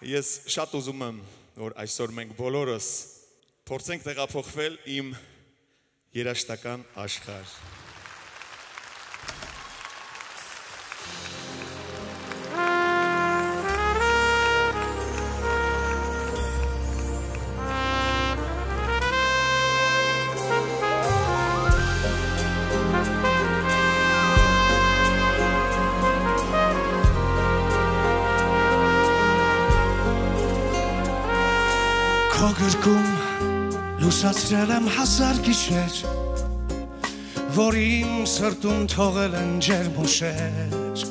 Ես շատ ուզում եմ, որ այսօր մենք բոլորս փորձենք տեղափոխվել իմ երաժշտական աշխարհ։ Քո գրկում լուսացրել եմ հազար գիշեր, որ իմ սրտում թողել են ջերմուշեր։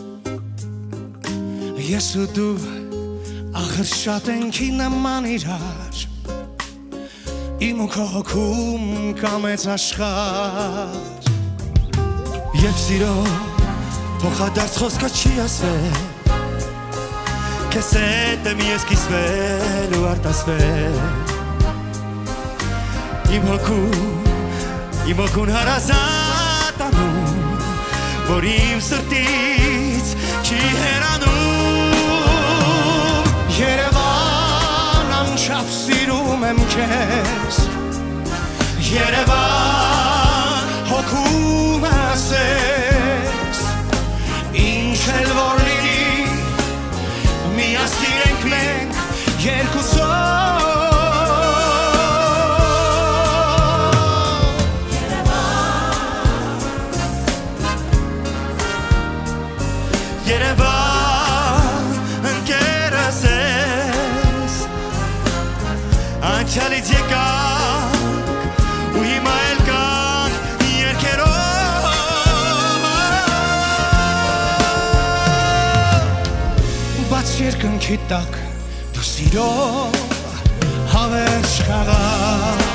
Ես ու դու ախր շատ ենք նման իրար, իմ ու քո հոգում կա մեծ աշխարհ։ Երբ սիրո փոխադարձ խոսքը չի ասվել, քեզ հետ եմ ես կիսվել ու արտասվել, իմ հոգուն հարազատ անում, որ իմ սրտից չի հեռանում։ Երևան անչափ սիրում եմ քեզ, Երևան հոգում ասես, ինչ էլ որ լինի, միասին ենք մենք երկուսով։ Երևան ընկերս ես, անցյալից եկանք ու հիմա էլ կանք երգերով։ Բաց երկնքի տակ դու սիրո հավերժ քաղաք,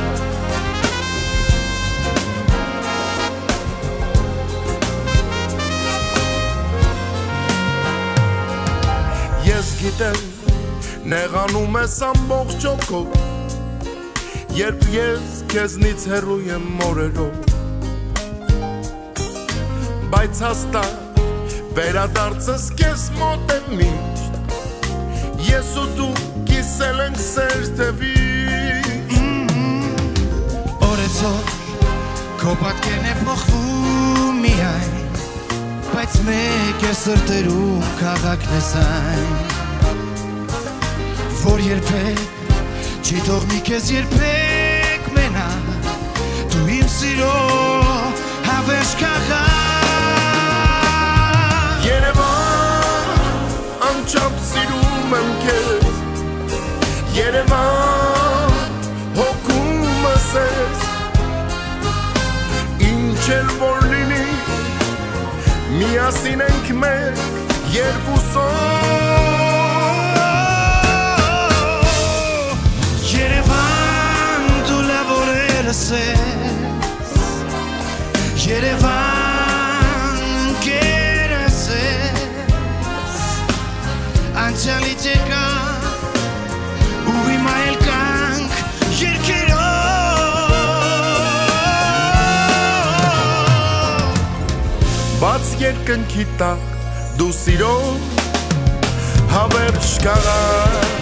Ես գիտեմ, նեղանում ես ամբողջ հոգով, երբ ես քեզնից հեռու եմ օրերով, բայց հաստատ վերադարձս քեզ մոտ եմ միշտ, ես ու դու կիսել ենք սեր թևի։ Օրեցօր քո պատկերն է փոխվում միայն, բայց մեկ է սրտերում քաղաքն ես այն, որ երբեք չի թողնի քեզ երբեք մենակ, դու իմ սիրո հավերժ քաղաք։ Երևան անչափ սիրում եմ քեզ, Երևան հոգումս ես, ինչ էլ որ լինի, միասին ենք մենք երկուսով։ Երևան դու լավ օրերս ես, Երևան ընկերս ես, անցյալից եկանք ու հիմա էլ կանք երգերով։ Բաց երկնքի տակ դու սիրո հավերժ քաղաք,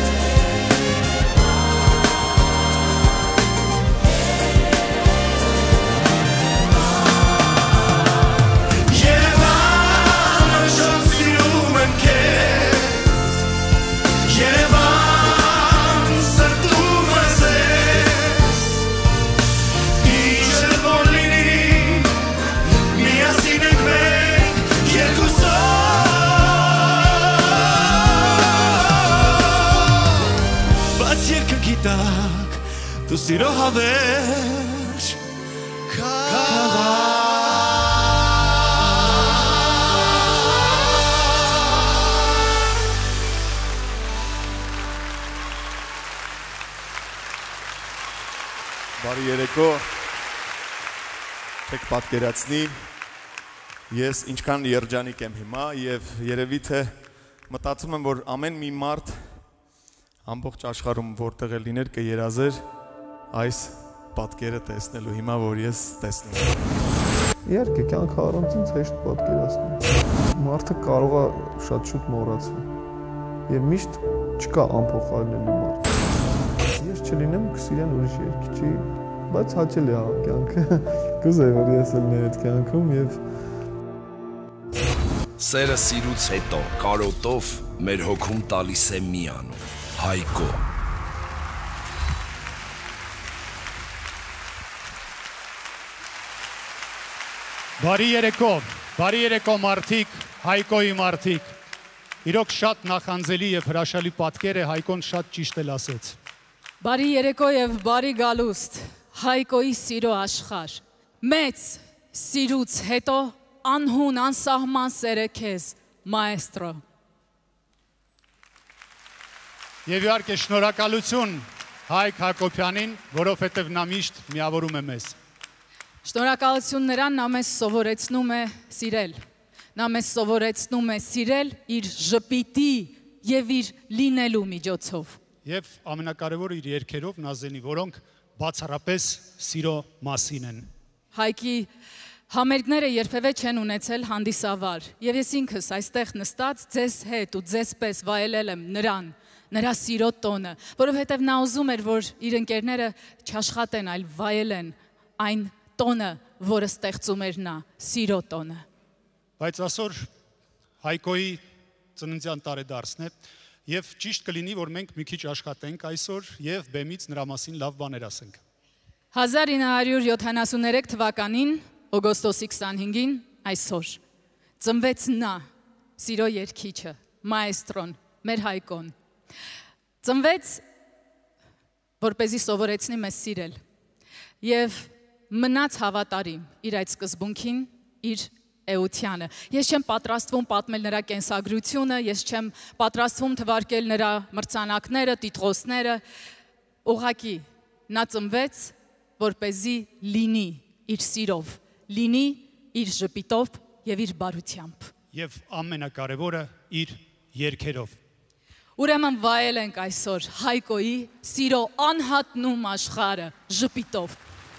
Երևան անչափ սիրում եմ քեզ, Երևան սրտում ես, ինչ էլ որ լինի, միասին ենք մենք երկուսով։ Բաց երկնքի տակ դու սիրո հավերժ քաղաք։ Բարի երեկո, թեք պատկերացնի, ես ինչքան երջանիկ եմ հիմա և երևի թե մտածում եմ, որ ամեն մի մարդ ամբողջ աշխարհում որտեղ է լիներ կերազեր այս պատկերը տեսնելու հիմա, որ ես տեսնում եմ։ Իհարկե, կյանքը առանց ինձ հեշտ պատկերացնում։ Մարդը կարող է շատ շուտ մոռացվի։ Եվ միշտ չկա անփոխարինելի մարդ։ Ես չլինեմ կսիրեն ուրիշ երգիչի, բայց հաճելի է կյանքը։ Կուզեի որ ես էլ մեր այդ կյանքում եւ Սերը սիրուց հետո կարոտով մեր հոգում տալիս է մի անուն Հայկո Բարի երեկո մարդիկ, Հայկոյի մարդիկ Իրոք շատ նախանձելի եւ հրաշալի պատկեր է Հայկոն շատ ճիշտ էլ ասեց Բարի երեկո եւ բարի գալուստ Հայկոյի սիրո աշխարհ Մեծ սիրուց հետո անհուն անսահման սեր է քեզ մաեստրո Եվ իհարկե շնորհակալություն Հայկ Հակոբյանին, որովհետեւ նա միշտ միավորում է մեզ Շնորհակալություն նրան, նա մեզ սովորեցնում է սիրել Նա մեզ սովորեցնում է սիրել իր ժպիտի եւ իր լինելու միջոցով Եվ ամենակարևորը իր երգերով Նազենի, որոնք բացառապես սիրո մասին են Հայկի համերգները երբևէ չեն ունեցել հանդիսավար Եվ ես ինքս այստեղ նստած ձեզ հետ ու ձեզ պես վայելել եմ նրան Նրա սիրո տոնը, որովհետև նա ուզում էր, որ իր ընկերները չաշխատեն, այլ վայելեն այն տոնը, որը ստեղծում էր նա, սիրո տոնը Բայց այսօր Հայկոյի ծննդյան տարեդարձն է Եվ ճիշտ կլինի, որ մենք մի քիչ աշխատենք այսօր Եվ բեմից նրա մասին լավ բաներ ասենք 1973 թվականին, օգոստոսի 25-ին, այսօր ծնվեց նա, սիրո երգիչը, մաեստրոն, մեր Հայկոն Ծնվեց, որպեսզի սովորեցնի մեզ սիրել Եվ մնաց հավատարիմ իր այդ սկզբունքին, իր էությանը Ես չեմ պատրաստվում պատմել նրա կենսագրությունը, ես չեմ պատրաստվում թվարկել նրա մրցանակները, տիտղոսները Ուղղակի նա ծնվեց, որպեսզի լինի իր սիրով, լինի իր ժպիտով եւ իր բարությամբ Եվ ամենակարևորը իր երգերով Ուրեմն վայելենք այսօր Հայկոյի սիրո անհատնում աշխարհը ժպիտով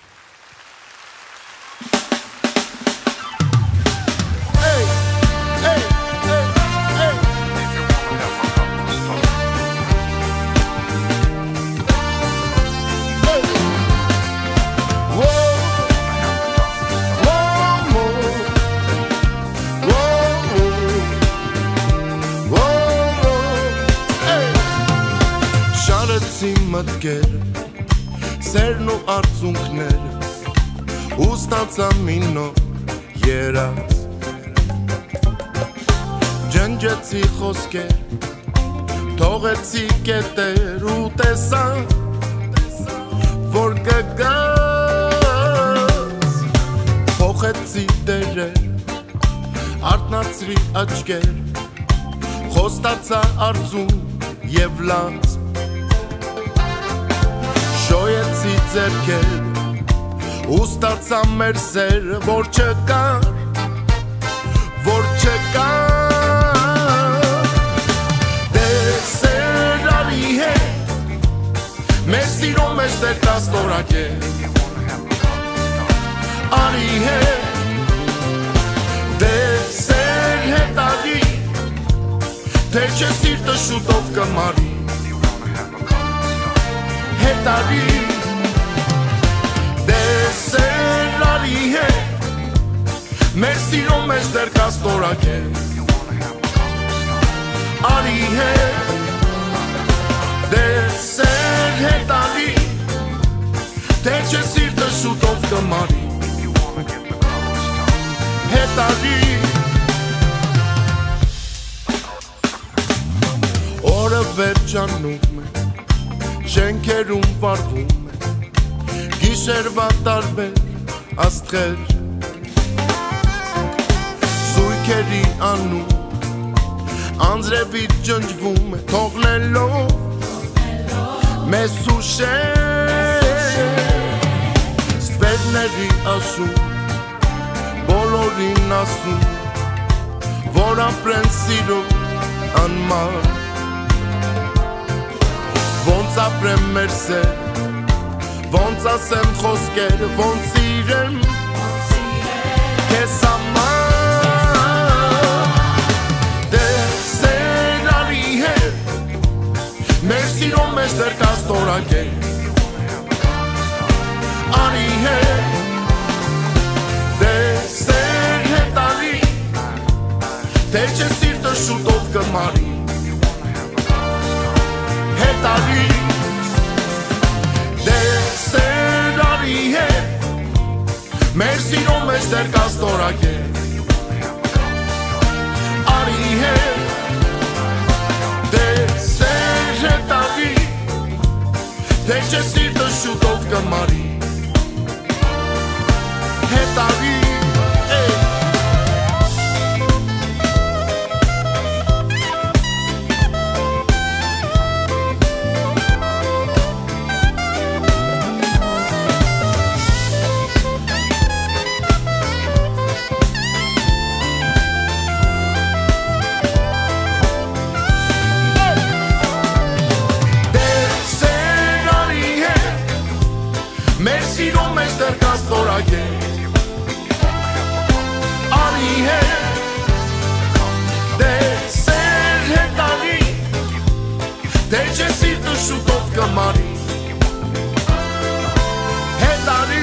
մտքեր, սերն ու արցունքներ, ու ստացա մի նոր երաց Ջնջեցի խոսքեր, թողեցի կետեր ու տեսա, որ կգաս Փոխեցի դերեր, արթնացրի աչքեր, խոստացա արցուն և լաց Շոյեցի ձերքեր, ու ստացա մեր սերը, որ չկար Դե սեր արի հետ, մեր սիրո մեջ դեր կաստորակ է Արի հետ, դե սեր հետ արի, թե չէ սիրտը շուտով կմարի Հետարի, դե սեր արի հետ, մեր սիրո մեջ դեր կաստորակ է Արի հետ, դե սեր հետ արի, թե չէ սիրտը շուտով կմարի Հետարի Օրը վերջանում է Շենքերում վարվում է, գիշերվա տարբեր աստղեր Զույգերի անում, անձրևից ջնջվում է, թողնելով մեզ ուշեր Ստվերների ասում, բոլորին ասում, որ ապրեն սիրո անմար Ոնց ապրեմ մեր սեր, ոնց ասեմ խոսքեր, ոնց սիրեմ քեզ համար Դե սեր արի հետ, մեզ դեր կաստորակել Անի հետ Դեսեր հետալի Թե չէ սիրտը շուտով կմարի Հետալի Դեսեր արի հետ Մեր սիրո մեզ դեր կաստորակել Արի հետ Դեսեր հետալի Թե չէ սիրտը շուտով կմարի Հետալի Արի հետ Դեսեր հետալի Դե չէ սիրտը շուտով կմարի Հետալի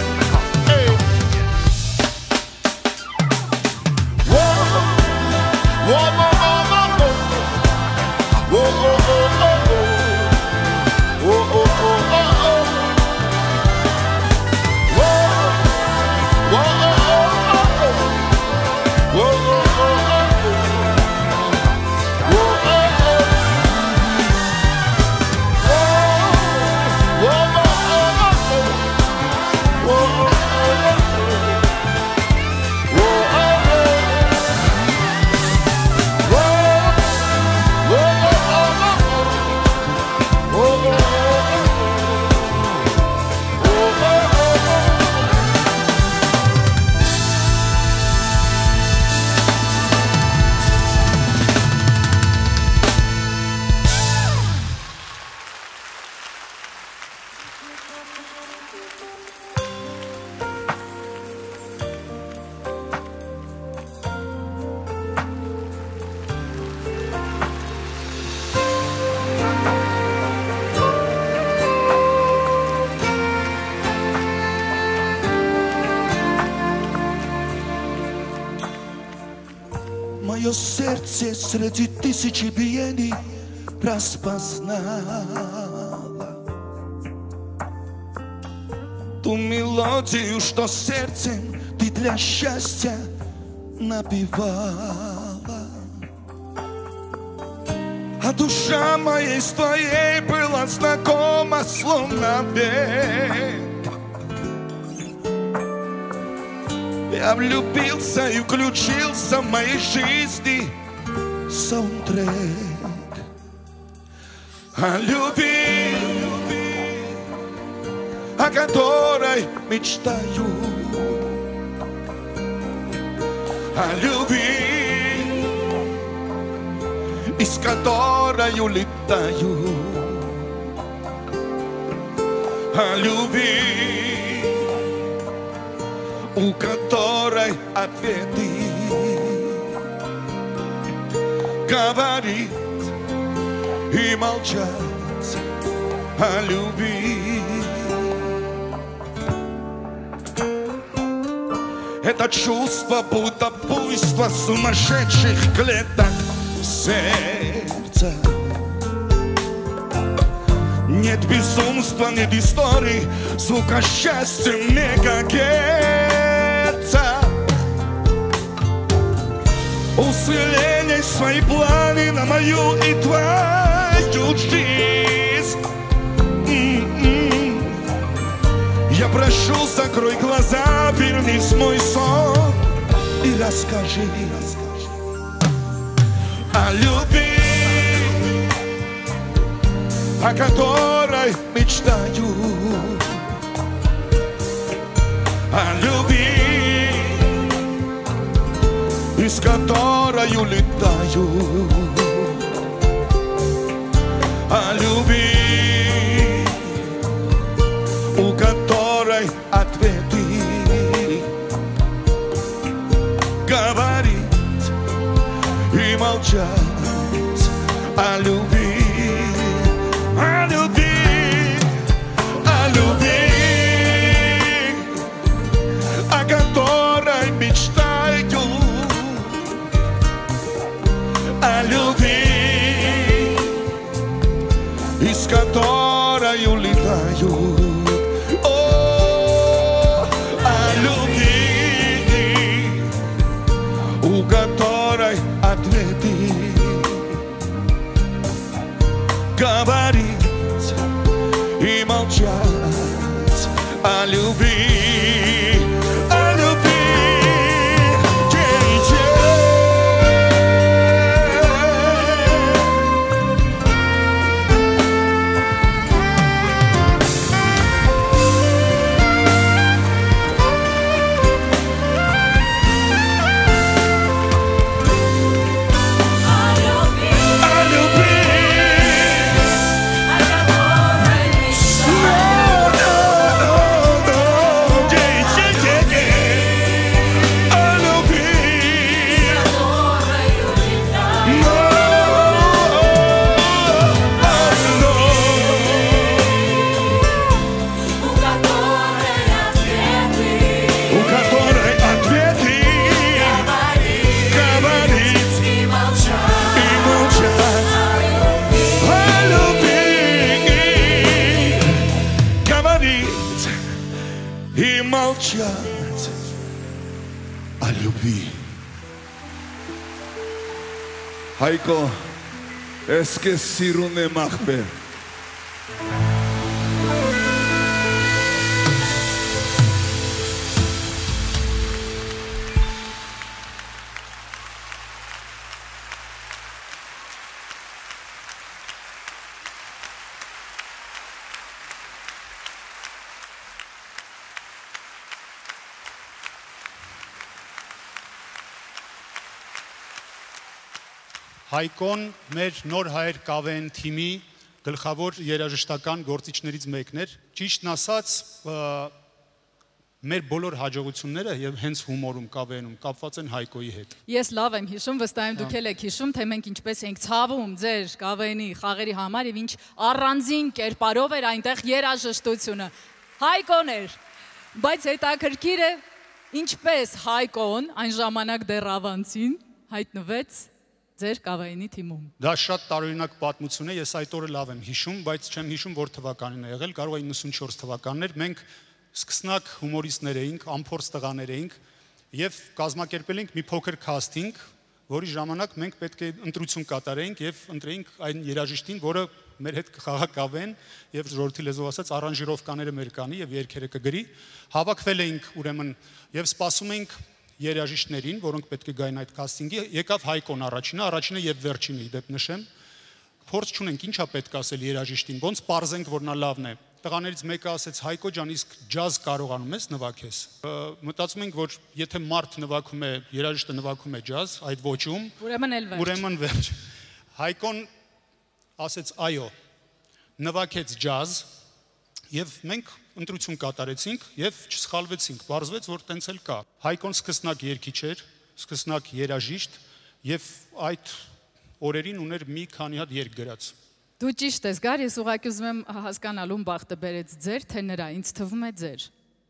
Мое сердце среди тысячи биений распознало ту мелодию, что сердцем ты для счастья напевала. А душа моей с твоей была знакома словно век. Я влюбился и включился в моей жизни саундтрек о любви, о которой мечтаю, о любви, из которой улетаю, о любви, у которой ответы говорит и молчать о любви. Это чувство будто буйство сумасшедших клеток сердца. Нет безумства, нет истории, звука счастья мегагерца. Усиление свои планы на мою и твою жизнь. Я прошу, закрой глаза, вернись в мой сон и расскажи о любви, о которой мечтаю, о любви, из которой улетаю, о любви, у которой ответы говорить и молчать о любви. I Говорить и молчать о любви, о любви. И молчать о любви. Հայկո, ես քեզ սիրուն եմ ախպեր։ Հայկոն մեր նոր հայեր կավեն թիմի գլխավոր երաժշտական գործիչներից մեկն էր։ Ճիշտն ասած, մեր բոլոր հաջողությունները եւ հենց հումորում կավենում կապված են Հայկոյի հետ։ Ես լավ եմ հիշում, վստահ եմ դուք էլ եք հիշում, թե մենք ինչպես ենք ցավում ձեր կավենի խաղերի համար եւ ինչ առանձին կերպարով էր այնտեղ երաժշտությունը։ Հայկոն էր, բայց հետաքրքիր է ինչպես Հայկոն այն ժամանակ դեռ ավանցին հայտնվեց ձեր կավայնի թիմում։ Դա շատ տարօրինակ պատմություն է, ես այդ օրը լավ եմ հիշում, բայց չեմ հիշում որ թվականին է եղել, կարող է 94 թվականն էր, մենք սկսնակ հումորիստներ էինք, անփորձ տղաներ էինք եւ կազմակերպել էինք մի փոքր քասթինգ, որի ժամանակ մենք պետք է ընտրություն կատարեինք եւ ընտրեինք այն երաժիշտին, որը մեր հետ կխաղա կավեն եւ ժողովրդի լեզվով ասած արանժիրովկաները մեր կանի եւ երգերը կգրի։ Հավաքվել էինք ուրեմն եւ սպասում էինք երաժիշտներին, որոնք պետք է գային այդ կաստինգի, եկավ Հայկոն առաջինը եւ վերջինը, իդեպ նշեմ։ Փորձ չունենք, ինչա պետք ասել երաժիշտին, ոնց պարզենք, որ նա լավն է։ Տղաներից մեկը ասեց. Հայկո ջան, իսկ ջազ կարողանում ես նվագես։ Մտածում ենք, որ եթե մարդ նվագում է, երաժիշտը նվագում է ջազ, այդ ոճում, ուրեմն վերջ։ Հայկոն ասեց. այո, նվագեց ջազ եւ մենք ընտրություն կատարեցինք եւ չսխալվեցինք, բարձվեց որ տենց էլ կա։ Հայկոն սկսնակ երգիչ էր, սկսնակ երաժիշտ եւ այդ օրերին ուներ մի քանի հատ երգ գրած։ Դու ճիշտ ես, Գար, ես ուղղակի ուզում եմ հասկանալու բախտը բերեց ձեր, թե նրա, ինձ թվում է ձեր։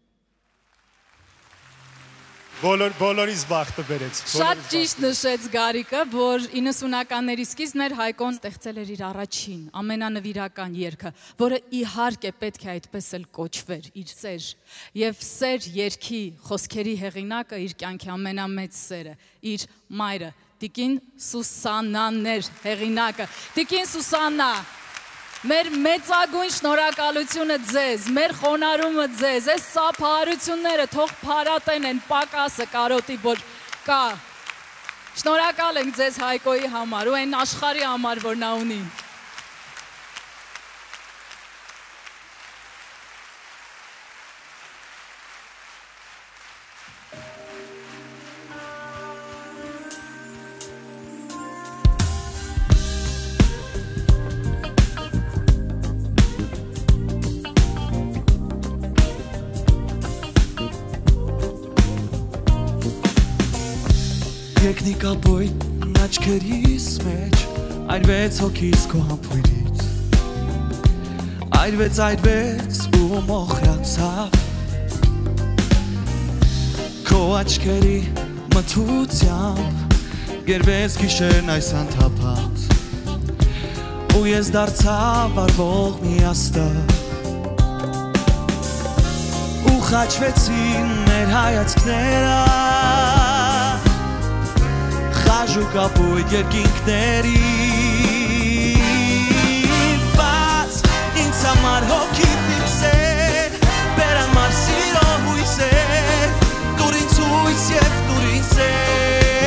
Բոլորիս բախտը բերեց։ Շատ ճիշտ նշեց Գարիկը, որ 90-ականների սկիզբն էր Հայկոն ստեղծել էր իր առաջին ամենանվիրական երգը, որը իհարկե պետք է այդպես էլ կոչվեր, իր սեր։ Եվ սեր երգի խոսքերի հեղինակը իր կյանքի ամենամեծ սերը, իր մայրը, Տիկին Սուսաննան էր հեղինակը։ Տիկին Սուսաննա, մեր մեծագույն շնորհակալությունը ձեզ, մեր խոնարհումը ձեզ, այս սափահարությունները թող փարատեն են պակասը կարոտի, որ կա։ Շնորհակալ ենք ձեզ Հայկոյի համար ու այն աշխարհի համար, որ նա ունի։ Տեխնիկաբոյ աչքերիս մեջ այրվեց հոգիս քո համբույրից այրվեց ու մոխրացավ քո աչքերի մթությամբ գերվեց գիշերն այս անթափած ու ես դարձա վարվող մի աստղ ու խաչվեցին մեր հայացքները խաժ ու կապույտ երկինքների բայց ինձ համար հոգիտ իմ սեր բերանմար սիրո հույսեր դուր ինձ հույս և դուր ինձ սեր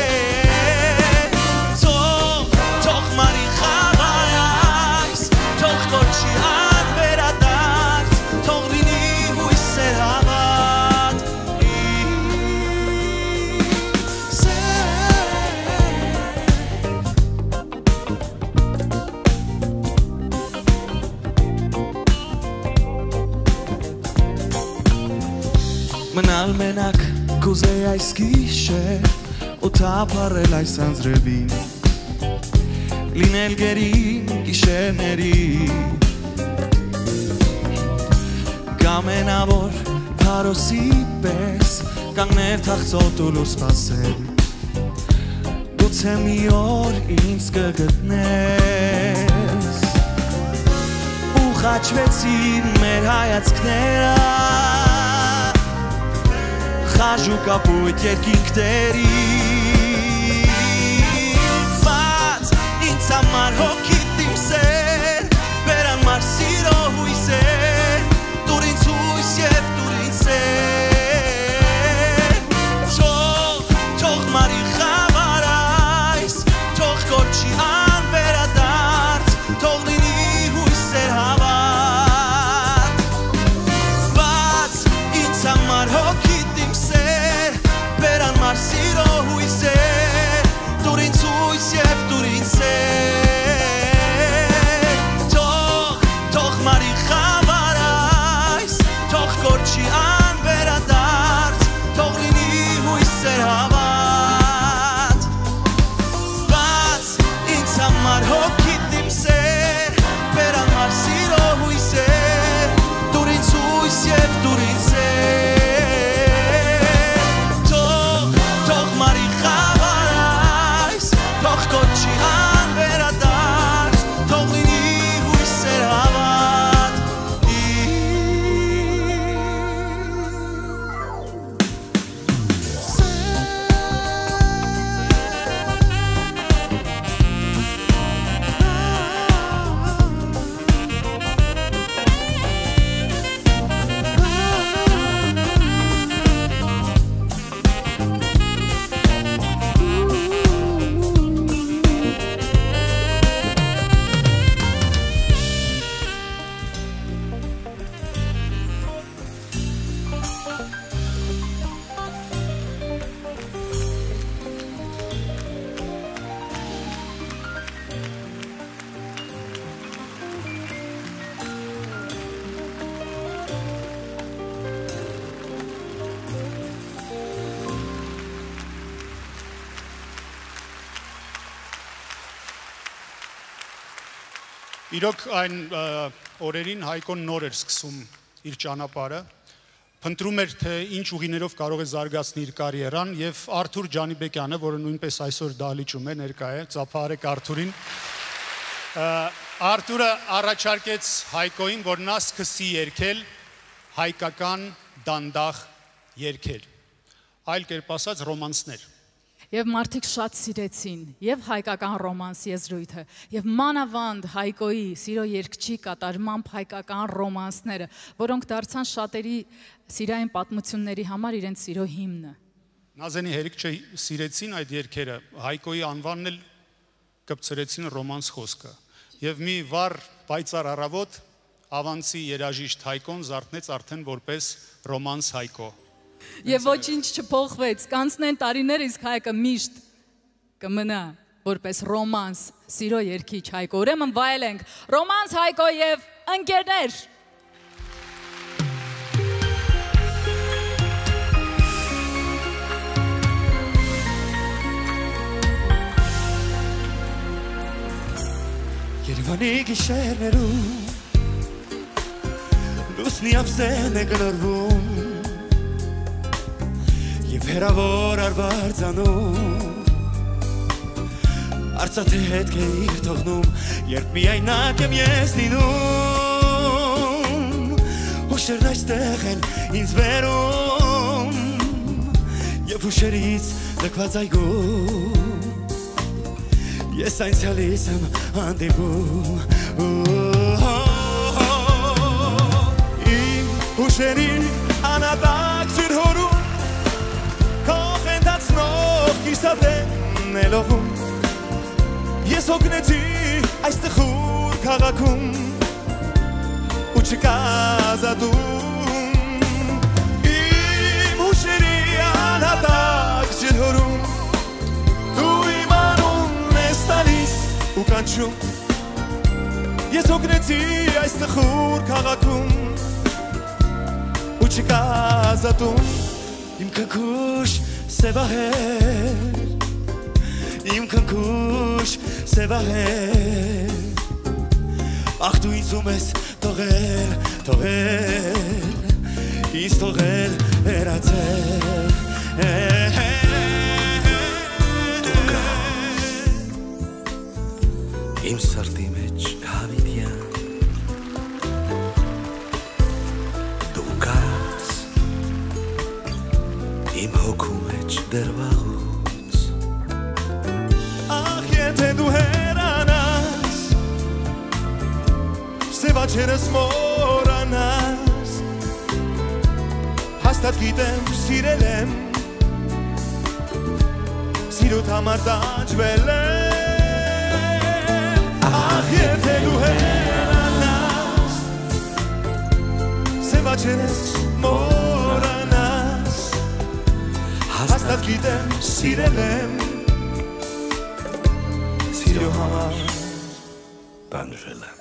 Մնալ մենակ կուզեի այս գիշեր ու թափառել այս անձրևին լինել գերին գիշերների կամենավոր փարոսի պես կանգնել թախծոտ ու լույս սպասել գուցե մի օր ինձ կգտնես ու խաչվեցին մեր հայացքները խաժ ու կապույտ երկինքների բայց ինձ համար հոգիտ իմ սեր բերանմար սիրո հույսեր դուր ինձ հույս և դուր ինձ սեր թող մարի խավար այս թող կորչի անվերադարձ թող լինի հույսեր հավատ բայց ինձ համար հոգիտ Սիրո հույսեր դուր ինձ հույս և դուր ինձ սեր թող մարի խավար այս թող կորչի անվերադարձ թող լինի հույսեր հավատ բայց ինձ համար հոգիտ իմ սեր բերանմար սիրո հույսեր դուր ինձ հույս և դուր ինձ սեր Իրոք այն օրերին Հայկոն նոր էր սկսում իր ճանապարհը, փնտրում էր թե ինչ ուղիներով կարող է զարգացնել իր կարիերան եւ Արթուր Ջանիբեկյանը, որը նույնպես այսօր դահլիճում է, ներկա է, ծափահարեք Արթուրին։ Արթուրը առաջարկեց Հայկոին, որ նա սկսի երգել հայկական դանդաղ երգեր, այլ կերպ ասած ռոմանսներ։ Եվ մարդիկ շատ սիրեցին եւ հայկական ռոմանս եզրույթը եւ մանավանդ Հայկոյի սիրո երգչի կատարմամբ հայկական ռոմանսները, որոնք դարձան շատերի սիրային պատմությունների համար իրենց սիրո հիմնը։ Նազենի հերիք սիրեցին այդ երգերը, Հայկոյի անվանն էլ կպցրեցին ռոմանս խոսքը եւ մի վառ պայծառ առավոտ ավանցի երաժիշտ Հայկոն զարթնեց արդեն որպես ռոմանս Հայկո։ Եվ ոչինչ չփոխվեց, կանցնեն տարիներ, իսկ Հայկը միշտ կմնա որպես ռոմանս սիրո երգիչ Հայկո։ Ուրեմն վայելենք ռոմանս Հայկո եւ ընկերներ։ Երևանի գիշերներում լուսնի ափսեն է գլորվում Եվ հերավոր արվարձանում Արցաթե հետ կեիր թողնում Երբ միայնակ եմ ես լինում Հուշերն այստեղ են ինձ վերում Եվ հուշերից լքված այգում Ես այնցյալիս եմ հանդիպում Իմ հուշերին անատակ ջրհորում Քո խենթացնող կիսատեն է լողում Ես հոգնեցի այս տխուր քաղաքում ու չկա ազատում Իմ հուշերի անհատակ ջրհորում Դու իմ անունն ես տալիս ու կանչում Ես հոգնեցի այս տխուր քաղաքում ու չկա ազատում Իմ քնքուշ սևահեր Իմ քնքուշ սևահեր Ախ դու ինձում ես թողել, թողել Ինձ թողել վերացել Դու գաս Իմ սրտի մեջ հավիտյան Դու գաս Իմ հոգու մեջ դրվաղուց Ախ եթե դու հերանաս Սևաչերս մորանաս Հաստատ գիտեմ սիրել եմ Սիրուտ համար դաջվել եմ Ախ եթե դու հերանաս Սևաչերս մորանաս Հաստատ գիտեմ սիրել եմ Սիրո համար Տանջվել եմ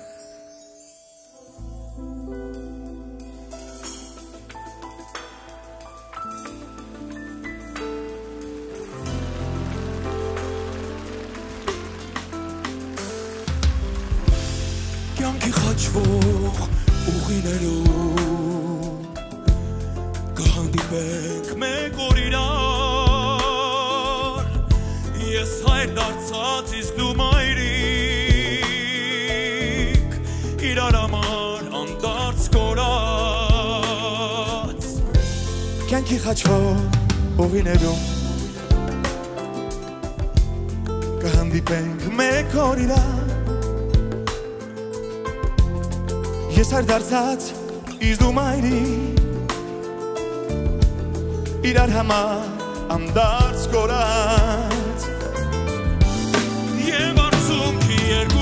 Կյանքի խաչվող ուղիներում Կհանդիպենք մեկ օր իրար Ես հայր դարձած իսկ դու մայրիկ Իրար համար անդարձ կորած Կյանքի խաչվող ուղիներում Կհանդիպենք մեկ օր իրար Ես հայր դարձած իսկ դու մայրիկ Իրար համար անդարձ կորած Եվ արցունքի երկու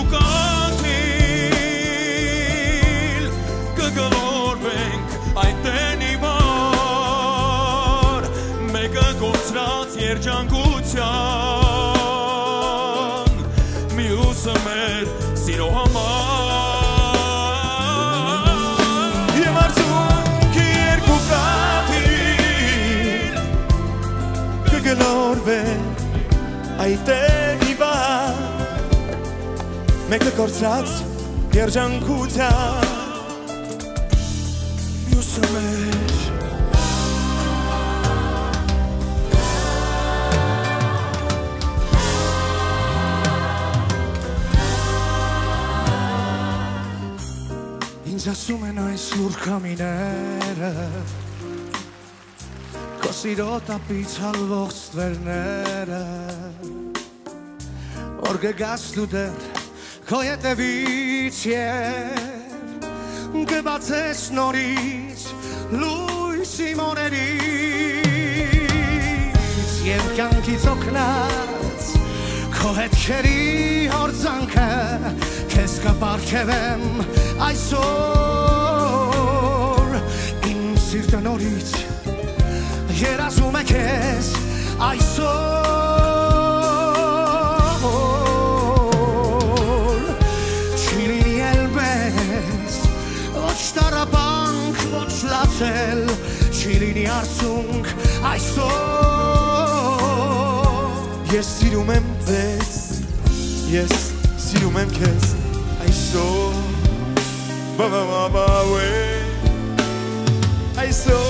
կանթիլ Կգլորվենք այդտեն իմար Մեկը կորցրած երջանկության Մյուսը մեր սիրո համար Գլորվենք այդտեղ իվար Մեկը կորցրած երջանկության Մյուսը մեր Ինձ ասում են այս սուր կամիները Քո սիրո տապից հալվող ստվերները Որ կգաս դու դեռ քո ետևից և Կբացես նորից լույսի մոներից Եվ կյանքից օգնած քո հետքերի հորձանքը Քեզ կպարգևեմ այսօր Իմ սիրտը նորից Երազում է քեզ այսօր Չի լինի էլ մեզ ոչ տառապանք, ոչ լացել Չի լինի արցունք այսօր Ես սիրում եմ ձեզ Ես սիրում եմ քեզ այսօր Բա-բա-բա-բա-վե այսօր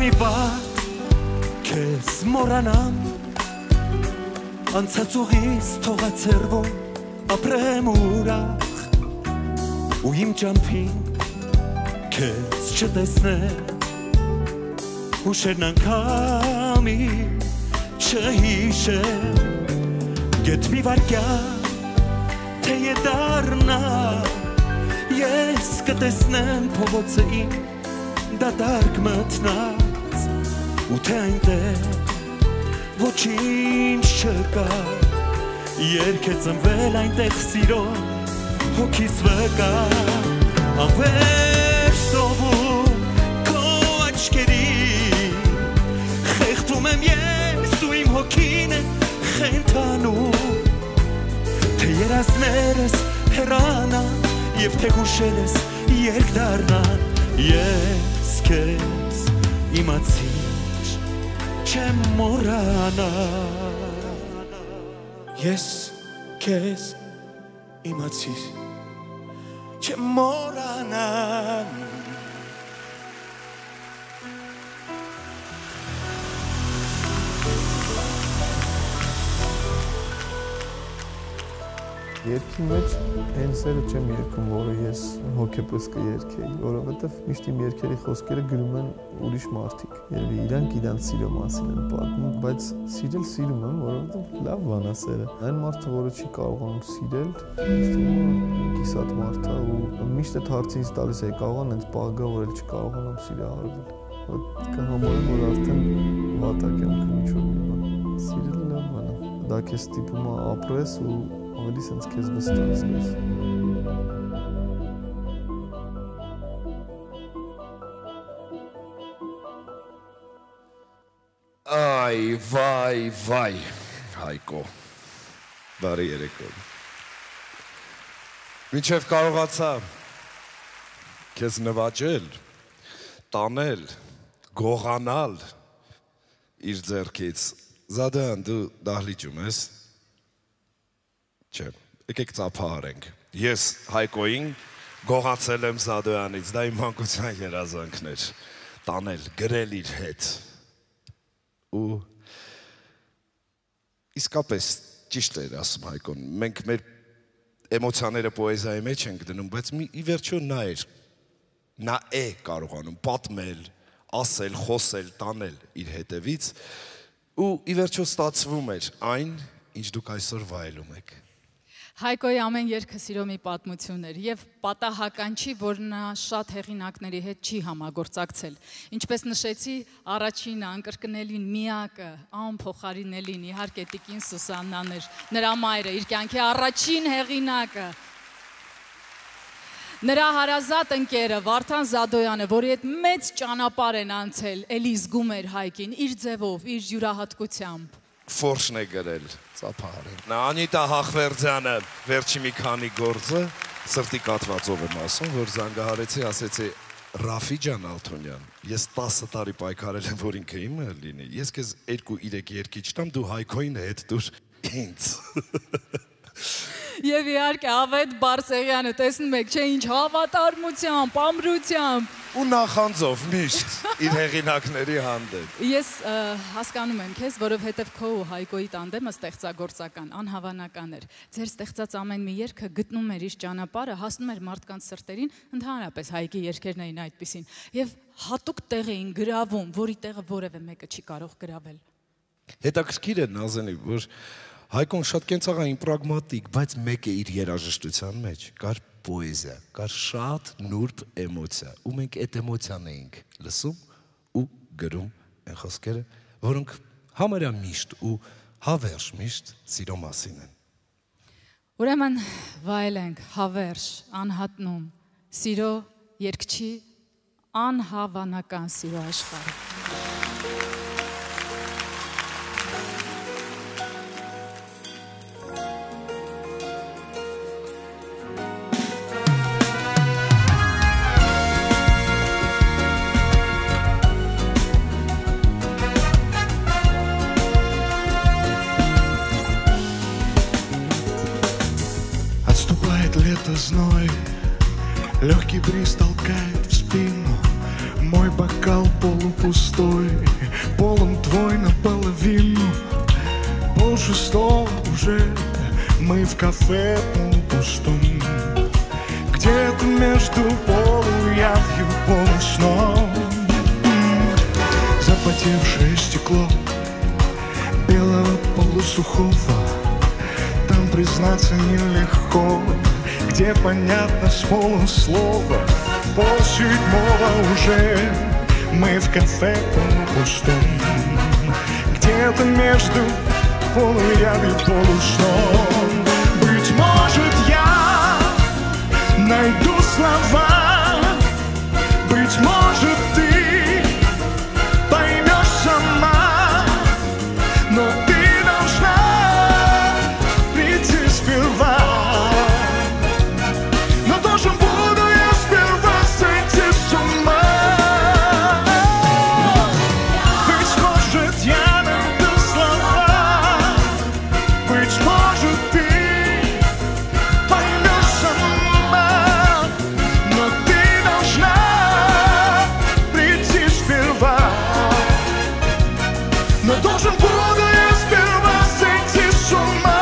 մի վատ քեզ մոռանամ անցած ուղիս թողացերվում ապրեմ ուրախ ու իմ ճամփին քեզ չտեսնեմ Հուշերն անգամ չհիշեմ Գետ մի վարկյան թեյ դառնա Ես կտեսնեմ փողոցը իմ դատարկ մտնած ու թե այնտեղ ոչինչ չկա Երգ է ծնվել այնտեղ սիրո հոգիս վկա Անվեր սովում քո աչքերի Խեղդում եմ ես ու իմ հոգին է խենթանում Թե երազներս հեռանան Եվ թե հուշերս երգ դառնան Ես քեզ իմացիր չեմ մոռանալ Ես քեզ իմացիր չեմ մոռանալ Երկի մեջ հենց սերը չեմ երկում, որը ես հոգեպես կերքեի, որովհետև միշտ իմ երկերի խոսքերը գրում են ուրիշ մարդիկ։ Երևի իրանք իրանց սիրո մասին են պատմում, բայց սիրել սիրում եմ, որովհետև լավ բան է սերը։ Այն մարդը, որը չի կարողանում սիրել, կիսատ մարդ է ու միշտ այդ հարցը ինձ տալիս է կարողան հենց պահ գա, որ էլ չկարողանամ սիրահարվել։ Կհամարեմ, որ արդեն վատակ եմ ինչ-որ մի բան։ Սիրելը լավ բան է։ Դա քեզ ստիպում է ապրես ու ավելի սենց քեզ վստահ զգաս։ Այ, վայ, Հայկո, բարի երեկո։ Մինչև կարողացա քեզ նվաճել, տանել, գողանալ իր ձեռքից, Զադան, դու դահլիճում ես։ Չէ, եկեք ծափահարենք։ Ես Հայկոյին գողացել եմ Զադոյանից, դա իմ մանկության երազանքներ, տանել, գրել իր հետ։ Ու իսկապես ճիշտ էր ասում Հայկոն, մենք մեր էմոցիաները պոեզիայի մեջ ենք դնում, բայց ի վերջո նա է կարողանում պատմել, ասել, խոսել, տանել իր հետևից ու ի վերջո ստացվում էր այն, ինչ դուք այսօր վայելում եք։ Հայկոյի ամեն երգը սիրո մի պատմություն էր եւ պատահական չի, որ նա շատ հեղինակների հետ չի համագործակցել։ Ինչպես նշեցի, առաջինը անկրկնելին միակը, անփոխարինելին իհարկե Տիկին Սուսաննան էր, նրա մայրը, իր կյանքի առաջին հեղինակը։ Նրա հարազատ ընկերը Վարդան Զադոյանը, որի հետ մեծ ճանապարհ են անցել, էլի զգում էր Հայկին իր ձևով, իր յուրահատկությամբ։ Ֆորշն է գրել, ծափահարել։ Նա Անիտա Հախվերդյանը վերջի մի քանի գործը սրտի կատվածով եմ ասում, որ զանգահարեցի, ասեցի Ռաֆի ջան Ալթոնյան, ես 10 տարի պայքարել եմ, որ ինքը իմը լինի, ես քեզ 2-3 երգիչ տամ, դու Հայկոյին հետ դուր ինձ։ Եվ իհարկե Ավետ Բարսեղյանը, տեսնում եք, չէ ինչ հավատարմությամբ, ամրությամբ ու նախանձով միշտ իր հեղինակների հանդեպ։ Ես հասկանում եմ քեզ, որովհետև քո ու Հայկոյի տանդեմը ստեղծագործական, անհավանական էր։ Ձեր ստեղծած ամեն մի երգը գտնում էր իր ճանապարհը, հասնում էր մարդկանց սրտերին, ընդհանրապես Հայկի երգերն էին այդպիսին, եւ հատուկ տեղ էին գրավում, որի տեղը որևէ մեկը չի կարող գրավել։ Հետաքրքիր է Նազենի, որ Հայկոն շատ կենցաղային պրագմատիկ, բայց մեկ է իր երաժշտության մեջ, կար պոեզիա, կար շատ նուրբ էմոցիա, ու մենք այդ էմոցիան էինք լսում ու գրում այն խոսքերը, որոնք համարյա միշտ ու հավերժ միշտ սիրո մասին են։ Ուրեմն վայելենք հավերժ, անհատնում, սիրո երգչի անհավանական սիրո աշխարհը։ Зной, легкий бриз толкает в спину, Мой бокал полупустой, полон твой наполовину. 5:30 уже, мы в кафе полупустом. Где-то между полуявью, полусном. Запотевшее стекло белого полусухого. Там признаться нелегко, где понятно с полуслова. 6:30 уже, мы в кафе полупустом. Где-то между полуявью, полусном. Быть может, я найду слова. Быть может, ты поймешь сама. Но ты должна прийти сперва. Но должен буду я сперва сойти с ума. Быть может, я найду слова. Быть может, ты поймешь сама. Но ты должна прийти сперва. Но должен буду я сперва сойти с ума.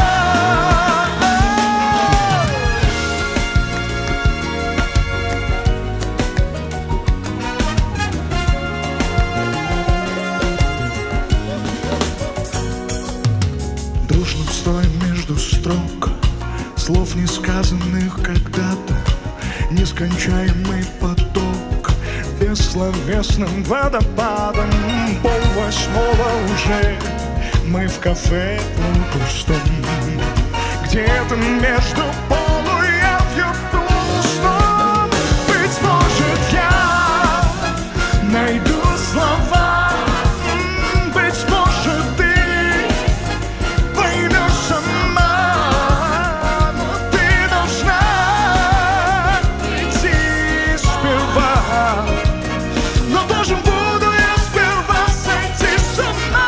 Дружным строем между строк слов, не сказанных когда-то. Нескончаемый поток бессловесным водопадом. 7:30 уже, мы в кафе полупустом. Где-то между полуявью, полусном. Быть может, я найду слова. Быть может, ты поймешь сама. Но ты должна прийти сперва. Но должен буду я сперва сойти с ума.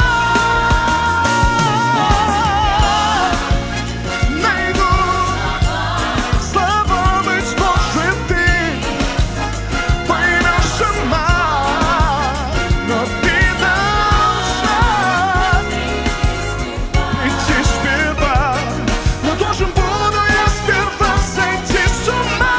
Найду слова, быть может, ты поймешь сама. Но ты должна прийти сперва. Но должен буду я сперва сойти с ума.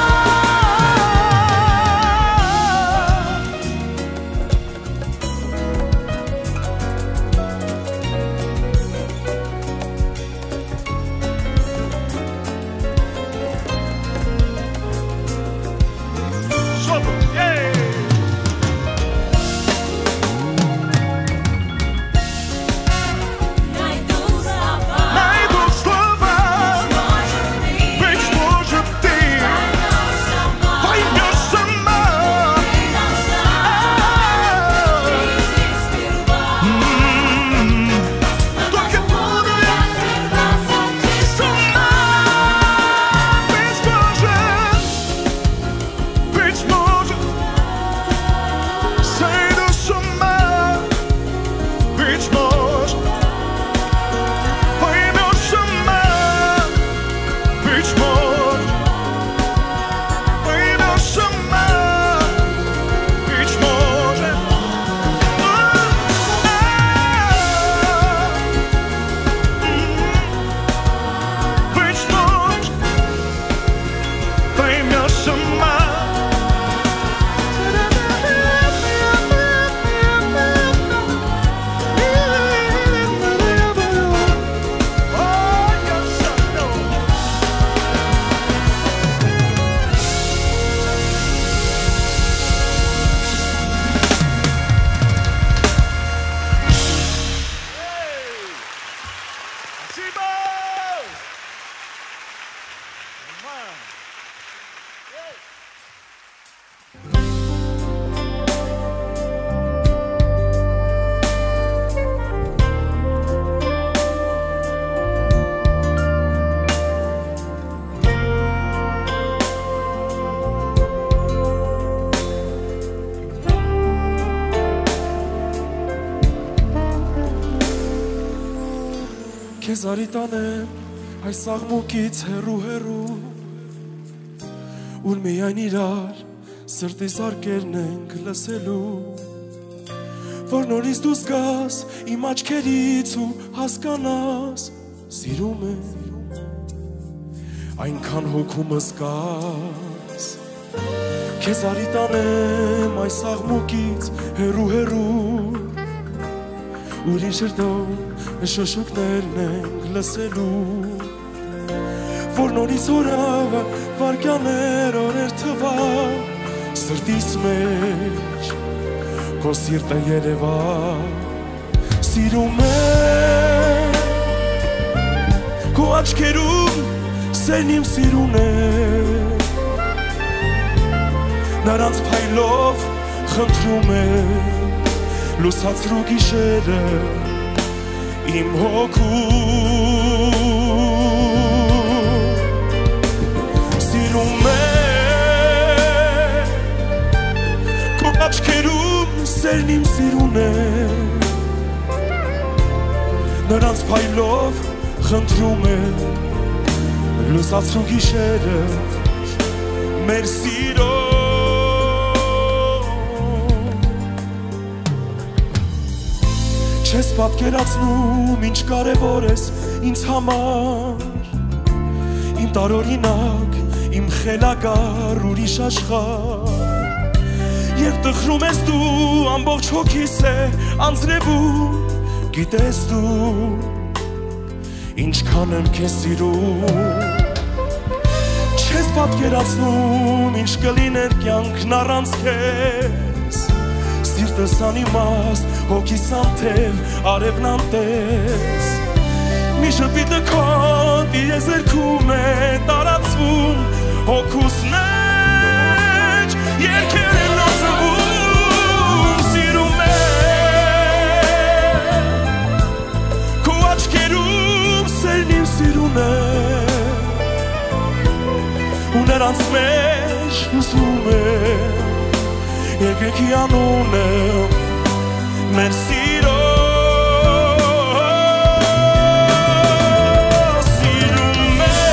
Найду слова. Быть может, ты поймешь сама. Только буду я с ума. Быть может, сойду с ума. Быть может, поймешь сама. Быть может, поймешь сама. Быть может, быть может, поймешь сама. Քեզ արի տանեմ այս աղմուկից հեռու, ուր միայն իրար Սրտիս արկերն ենք լսելու Որ նորից դու զգաս իմ աչքերից ու հասկանաս Սիրում է Այնքան հոգումս կաս Քեզ արի տանեմ այս աղմուկից հեռու Ուրիշ երդում շշուկներն ենք լսելու Որ նորից օրավը վարկյաներ օրեր թվա Սրտիս մեջ Քո սիրտը երևա Սիրում է Քո աչքերում սերն իմ սիրուն է Նրանց փայլով խնդրում է Լուսացրու գիշերը իմ հոգու Սիրում է Քո աչքերում սերն իմ սիրուն է Նրանց փայլով խնդրում է Լուսացրու գիշերը մեր սիրո Չես պատկերացնում ինչ կարևոր ես ինձ համար Իմ տարօրինակ, իմ խելագար ուրիշ աշխարհ Եվ տխրում ես դու ամբողջ հոգիս է անձրևում Գիտես դու ինչքան եմ քեզ սիրում Չես պատկերացնում ինչ կլիներ կյանքն առանց քեզ Սիրտս անիմաստ, հոգիս անթև, արևն անտես Մի շպիտը քո տիեզերքում է տարածվում Հոգուս մեջ երգեր են ազնվում Սիրում է Քո աչքերում սերն իմ սիրուն է Ու նրանց մեջ հուսում է Եկեք անունը մեր սիրո Սիրում է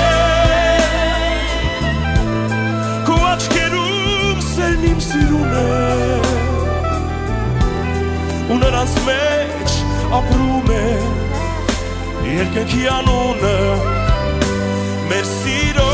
Քո աչքերում սերն իմ սիրուն է Ու նրանց մեջ ապրում է Եկեք անունը մեր սիրո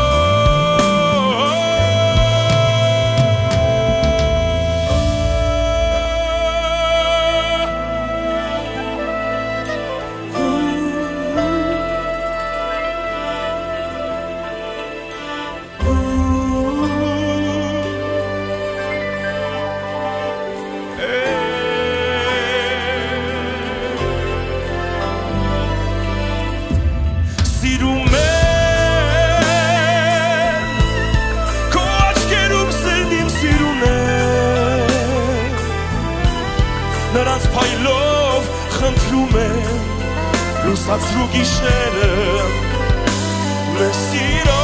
Նրանց փայլով խնդրում եմ լուսացրու գիշերը մեր սիրո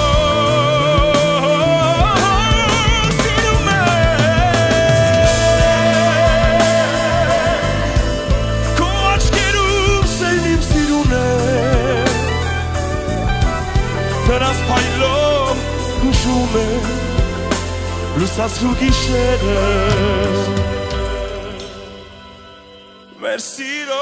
Սիրում է Քո աչքերում սերն իմ սիրուն է Նրանց փայլով հուշում եմ լուսացրու գիշերը մեր սիրո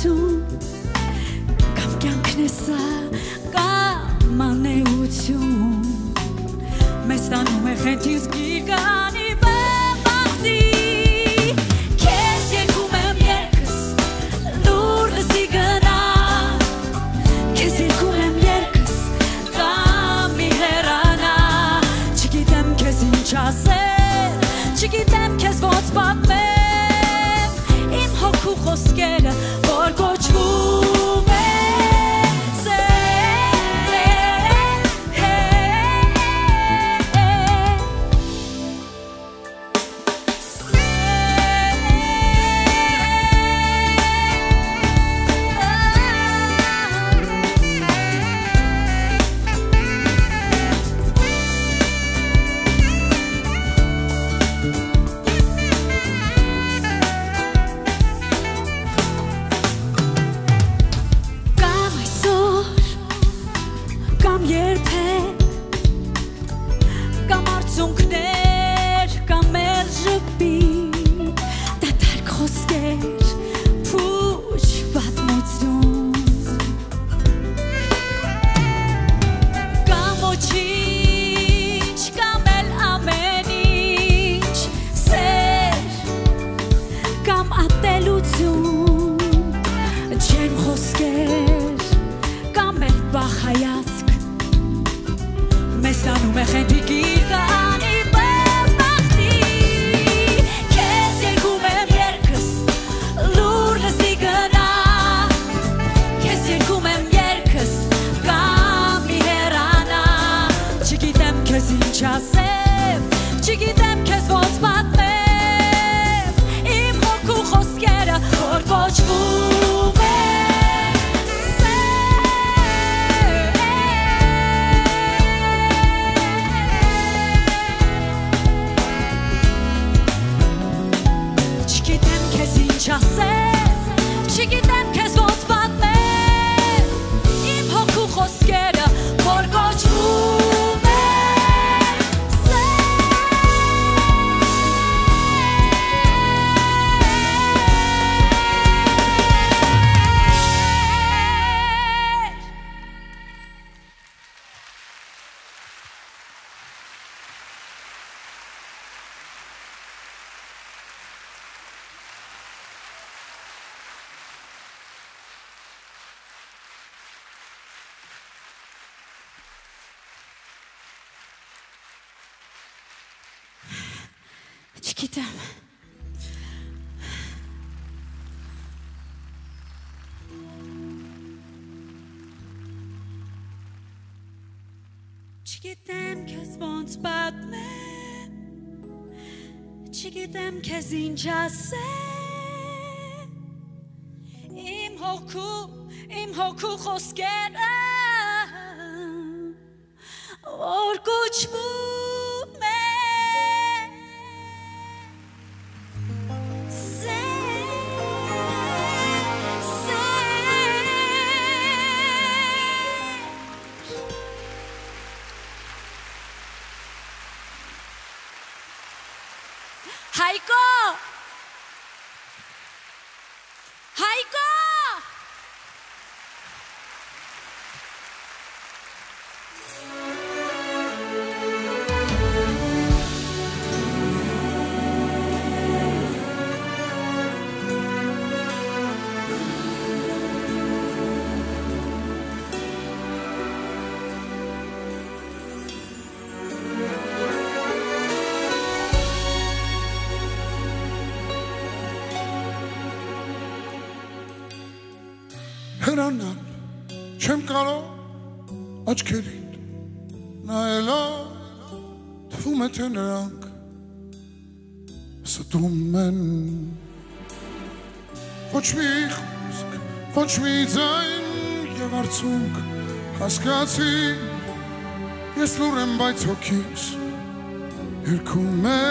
ուրախություն կամ կյանքն է սա կամ անեություն մեզ տանում է խենթից գիրկանի բախտի քեզ երկում եմ երկս լուր լսի գնա քեզ երկում եմ երկս կամ մի հեռանա չգիտեմ քեզ ինչ ասել չգիտեմ քեզ ոնց պատմել իմ հոգու խոսքերը որ կոչվում է Չգիտեմ Չգիտեմ քեզ ոնց պատմեմ Չգիտեմ քեզ ինչ ասեմ Իմ հոգու խոսքերը որ կոչվում է Հայկո Հայկո Հրանալ չեմ կարող աչքերիդ նայելով թվում է թե նրանք ստում են ոչ մի խոսք ոչ մի ձայն եւ արցունք հասկացի ես լուր եմ բայց հոգիս երգում է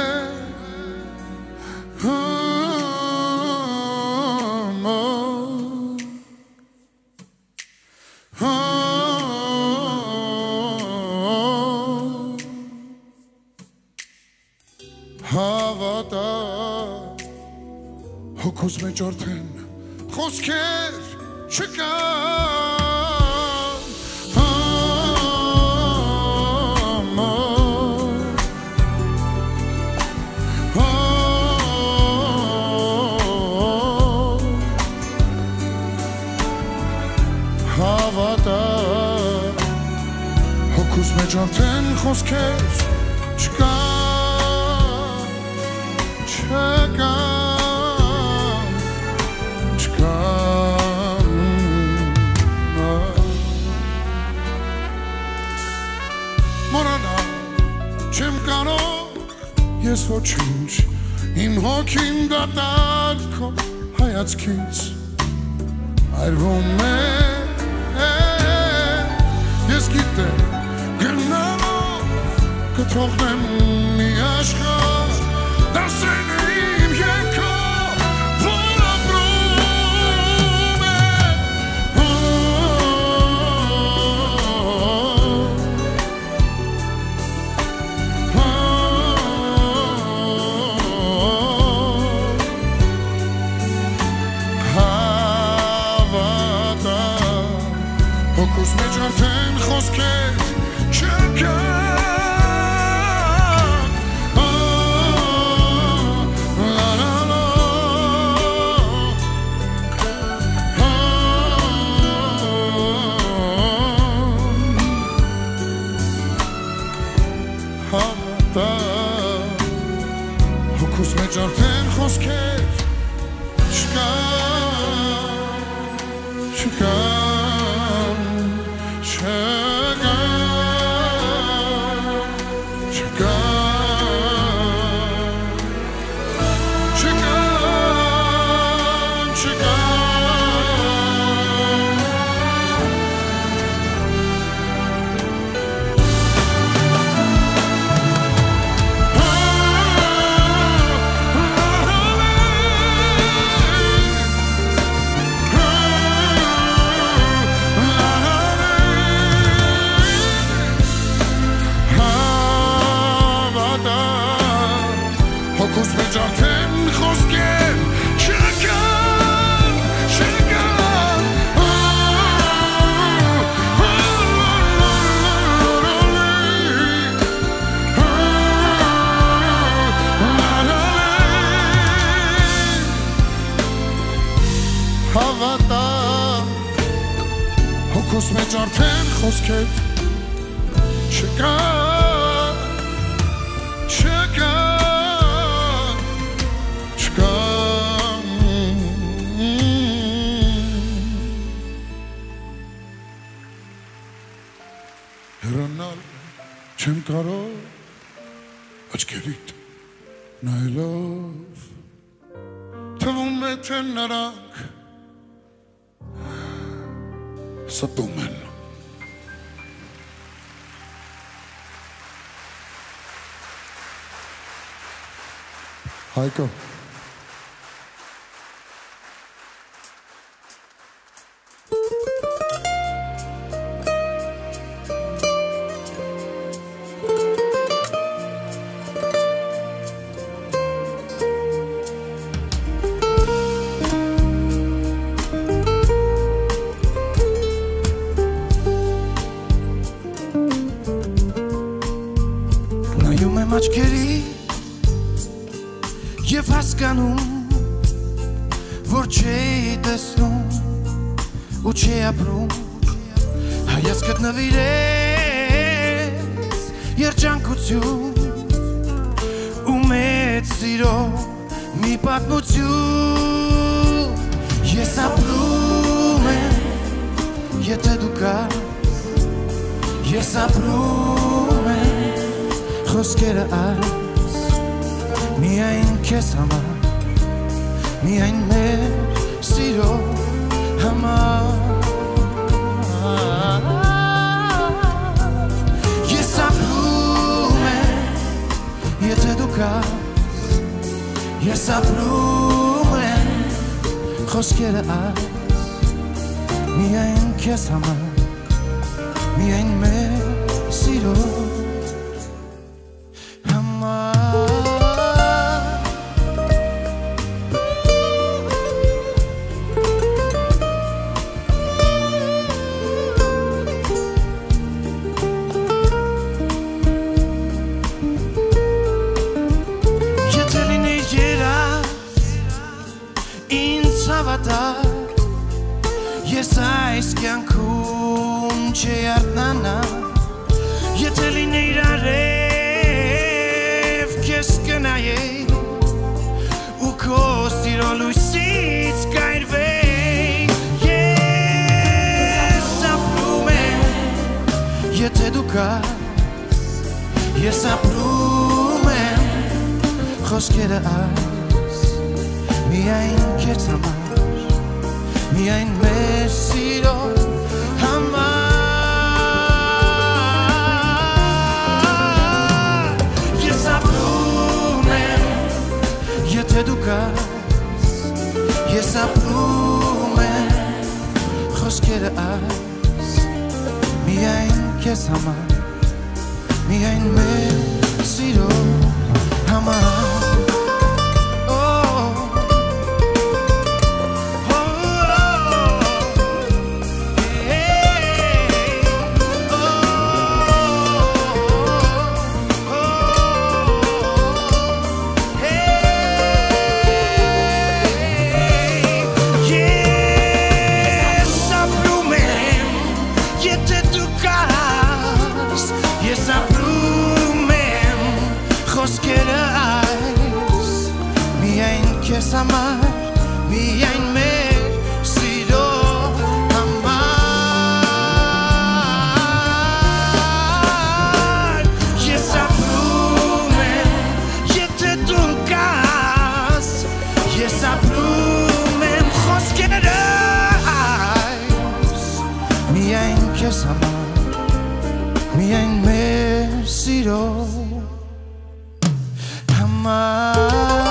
Հավատա հոգուս մեջ արդեն խոսքեր չկան Հոգուս մեջ արդեն խոսքեր չկան Մորանալ չեմ կարող ես ոչինչ իմ հոգին դատարկ հայացքից այրվում է Ես գիտեմ գնալով կթողնեմ մի աշխարհ դասեն իմ ելքը որ ապրում է Հավատա հոգուս մեջ արդեն խոսքեր չկան Հավատա հոգուս մեջ արդեն խոսքեր չկան Հոգուս մեջ արդեն խոսքեր չկան Հավատա հոգուս մեջ արդեն խոսքեր չկան Հեռանալ չեմ կարող աչքերիդ նայելով թվում է թե նրանք ստում են Հայկո Նայում եմ աչքերի Եվ հասկանում Որ չէի տեսնում Ու չի ապրում Հայացքդ նվիրեց Երջանկություն Ու մեծ սիրո Մի պատմություն Ես ապրում եմ Եթե դու կար Ես ապրում եմ Խոսքերը այս Միայն քեզ համար Միայն մեր սիրո համար Ես ապրում եմ Եթե դու կար Ես ապրում եմ Խոսքերը այս Միայն քեզ համար Միայն մեր սիրո համար հավատար Ես այս կյանքում չի արթնանա Եթե լինեիր արև քեզ կնայեի ու քո սիրո լույսից կայրվեի Ես ապրում եմ եթե դու կաս Ես ապրում եմ խոսքերը այս Միայն քեզ համար Միայն մեր սիրո համար Ես ապրում եմ եթե դու կաս Ես ապրում եմ խոսքերը այս Միայն քեզ համար Միայն մեր սիրո համար Amar, միայն մեր սիրո համար Ես ապրում եմ, եթե դու կաս Ես ապրում եմ խոսքերը այս Միայն քեզ համար, միայն մեր սիրո համար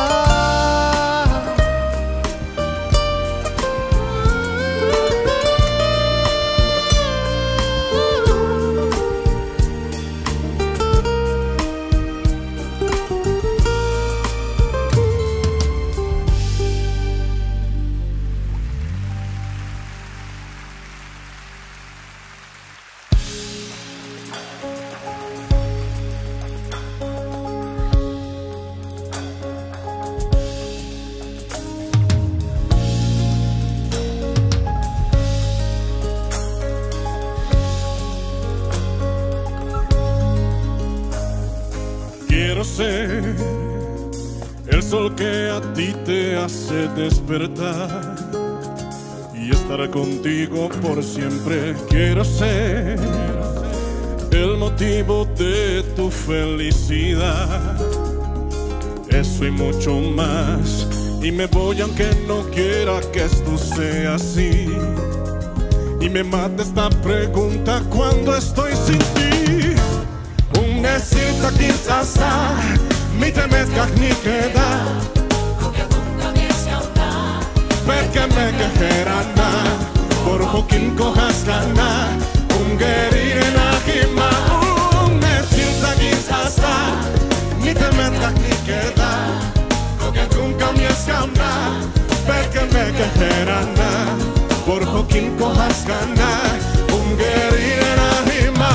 El sol que a ti te hace despertar y estar contigo por siempre. Quiero ser el motivo de tu felicidad. Eso y mucho más. Y me voy aunque no quiera que esto sea así. Y me mata esta pregunta cuando estoy sin ti. Un'esita quizás mi temes как никогда Perché me quejerana Por poquín cojas gana Ungerire na hima Un'esita quizás mi temes как никогда Nunca me escamna Perché me quejerana Por poquín cojas gana Ungerire na hima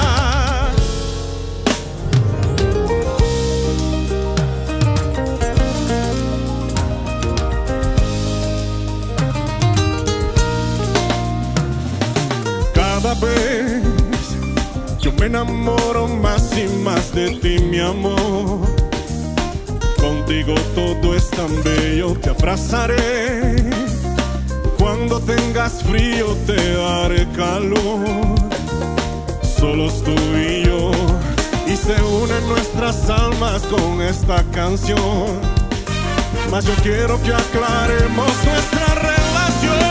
Cada vez yo me enamoro más y más de ti, mi amor. Contigo todo es tan bello, te abrazaré. Cuando tengas frío te daré calor. Solos tú y yo, y se unen nuestras almas con esta canción. Mas yo quiero que aclaremos nuestra relación.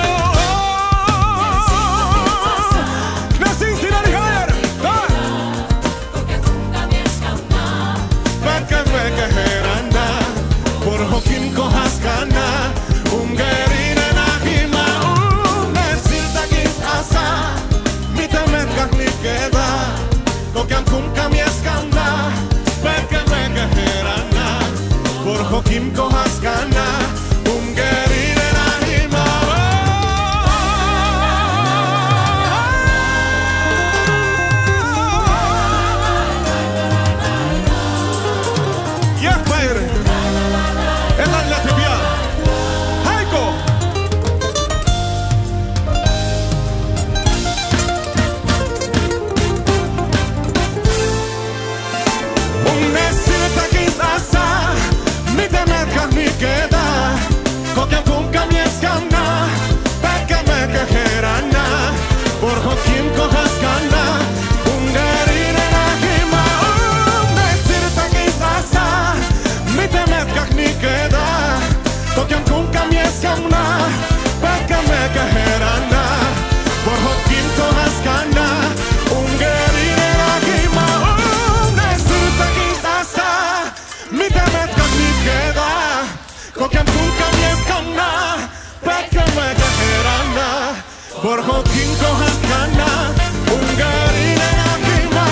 Por hokin kohas kana Ungerine na hima Unesilta kisasa Mitemet kak nikeda Kokiam kumkam yeskanda Perke meke herana Por hokin kohas kana Ungerine na hima որ հոգին քո հասկանա, Ունգարին է նա հիմա,